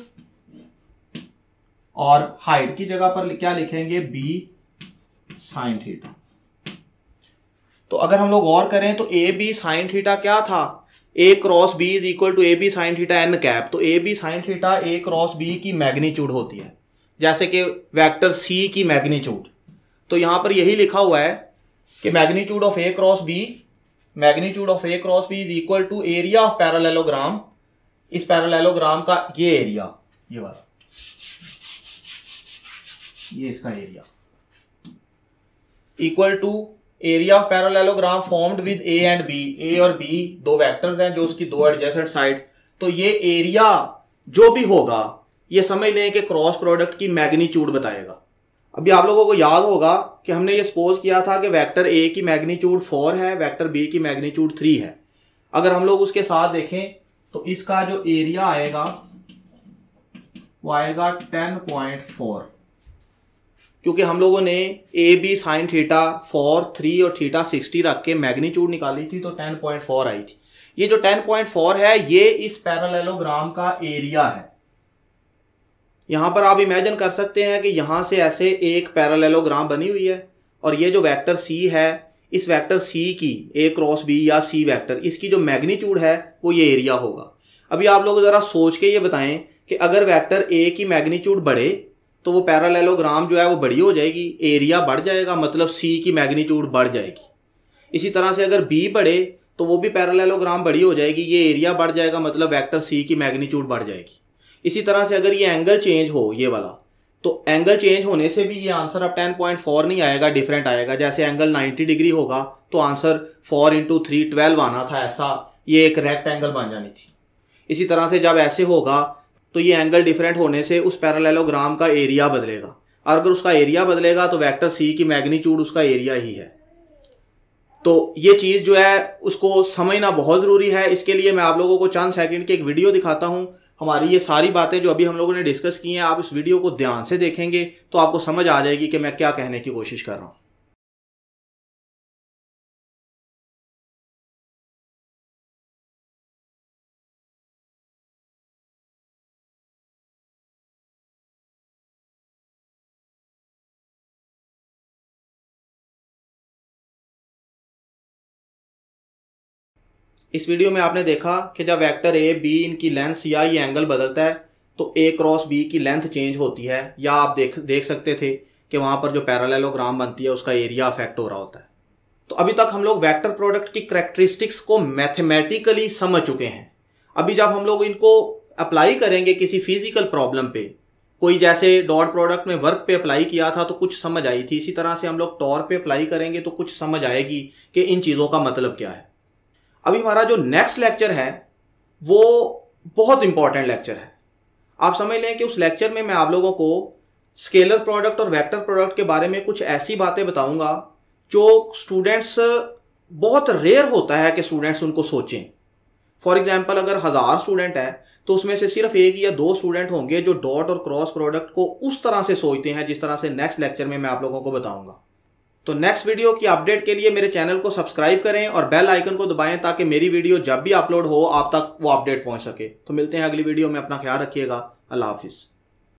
और हाइट की जगह पर क्या लिखेंगे, बी साइन थीटा। तो अगर हम लोग और करें तो ए बी साइन थीटा क्या था, A cross B is equal to A B sine theta N cap. तो A B sine theta A cross B की मैग्नीट्यूड होती है, जैसे कि वेक्टर सी की मैग्नीट्यूड। तो यहां पर यही लिखा हुआ है कि magnitude of A cross B, magnitude of A cross B is equal to area of parallelogram. इस पैरेललोग्राम का ये एरिया, ये वाला, ये इसका area, equal to area of parallelogram formed with A and B. A और बी दो vectors हैं जो उसकी दो एडजेसेंट साइड। तो ये एरिया जो भी होगा ये समझ लें कि क्रॉस प्रोडक्ट की मैग्नीट्यूड बताएगा। अभी आप लोगों को याद होगा कि हमने ये सपोज किया था कि वेक्टर ए की मैग्नीट्यूड फोर है, वेक्टर बी की मैग्नीट्यूड थ्री है। अगर हम लोग उसके साथ देखें तो इसका जो एरिया आएगा वो आएगा टेन पॉइंट फोर, क्योंकि हम लोगों ने A B sine theta four, three और थीटा सिक्सटी रख के मैग्नीट्यूड निकाली थी तो टेन पॉइंट फोर आई थी। ये जो टेन पॉइंट फोर है ये इस पैरेललोग्राम का एरिया है। यहां पर आप इमेजिन कर सकते हैं कि यहां से ऐसे एक पैरेललोग्राम बनी हुई है और ये जो वेक्टर सी है, इस वेक्टर सी की ए क्रॉस बी या सी वेक्टर, इसकी जो मैग्नीट्यूड है वो ये एरिया होगा। अभी आप लोग जरा सोच के ये बताएं कि अगर वेक्टर ए की मैग्नीट्यूड बढ़े तो वो पैरेललोग्राम जो है वो बड़ी हो जाएगी, एरिया बढ़ जाएगा, मतलब सी की मैग्नीट्यूड बढ़ जाएगी। इसी तरह से अगर बी बढ़े तो वो भी पैरेललोग्राम बड़ी हो जाएगी, ये एरिया बढ़ जाएगा, मतलब वेक्टर सी की मैग्नीट्यूड बढ़ जाएगी। इसी तरह से अगर ये एंगल चेंज हो, ये वाला, तो एंगल चेंज होने से भी ये आंसर अब टेन पॉइंट फोर नहीं आएगा, डिफरेंट आएगा। जैसे एंगल नाइन्टी डिग्री होगा तो answer four into three twelve आना था, ऐसा ये एक रेक्टेंगल बन जानी थी। इसी तरह से जब ऐसे होगा तो ये एंगल डिफरेंट होने से उस पैरेललोग्राम का एरिया बदलेगा, और अगर उसका एरिया बदलेगा तो वेक्टर सी की मैग्नीट्यूड उसका एरिया ही है। तो ये चीज़ जो है उसको समझना बहुत ज़रूरी है। इसके लिए मैं आप लोगों को चंद सेकंड की एक वीडियो दिखाता हूँ। हमारी ये सारी बातें जो अभी हम लोगों ने डिस्कस की हैं, आप इस वीडियो को ध्यान से देखेंगे तो आपको समझ आ जाएगी कि मैं क्या कहने की कोशिश कर रहा हूँ। इस वीडियो में आपने देखा कि जब वेक्टर ए बी इनकी लेंथ या ये एंगल बदलता है तो ए क्रॉस बी की लेंथ चेंज होती है, या आप देख देख सकते थे कि वहाँ पर जो पैरेललोग्राम बनती है उसका एरिया अफेक्ट हो रहा होता है। तो अभी तक हम लोग वेक्टर प्रोडक्ट की कैरेक्टरिस्टिक्स को मैथमेटिकली समझ चुके हैं। अभी जब हम लोग इनको अप्लाई करेंगे किसी फिजिकल प्रॉब्लम पे, कोई जैसे डॉट प्रोडक्ट में वर्क पे अप्लाई किया था तो कुछ समझ आई थी, इसी तरह से हम लोग टॉर्क पे अप्लाई करेंगे तो कुछ समझ आएगी कि इन चीज़ों का मतलब क्या है। अभी हमारा जो नेक्स्ट लेक्चर है वो बहुत इंपॉर्टेंट लेक्चर है। आप समझ लें कि उस लेक्चर में मैं आप लोगों को स्केलर प्रोडक्ट और वेक्टर प्रोडक्ट के बारे में कुछ ऐसी बातें बताऊंगा जो स्टूडेंट्स, बहुत रेयर होता है कि स्टूडेंट्स उनको सोचें। फॉर एग्जाम्पल, अगर हज़ार स्टूडेंट है तो उसमें से सिर्फ एक या दो स्टूडेंट होंगे जो डॉट और क्रॉस प्रोडक्ट को उस तरह से सोचते हैं जिस तरह से नेक्स्ट लेक्चर में मैं आप लोगों को बताऊंगा। तो नेक्स्ट वीडियो की अपडेट के लिए मेरे चैनल को सब्सक्राइब करें और बेल आइकन को दबाएं ताकि मेरी वीडियो जब भी अपलोड हो आप तक वो अपडेट पहुंच सके। तो मिलते हैं अगली वीडियो में, अपना ख्याल रखिएगा। अल्लाह हाफिज़।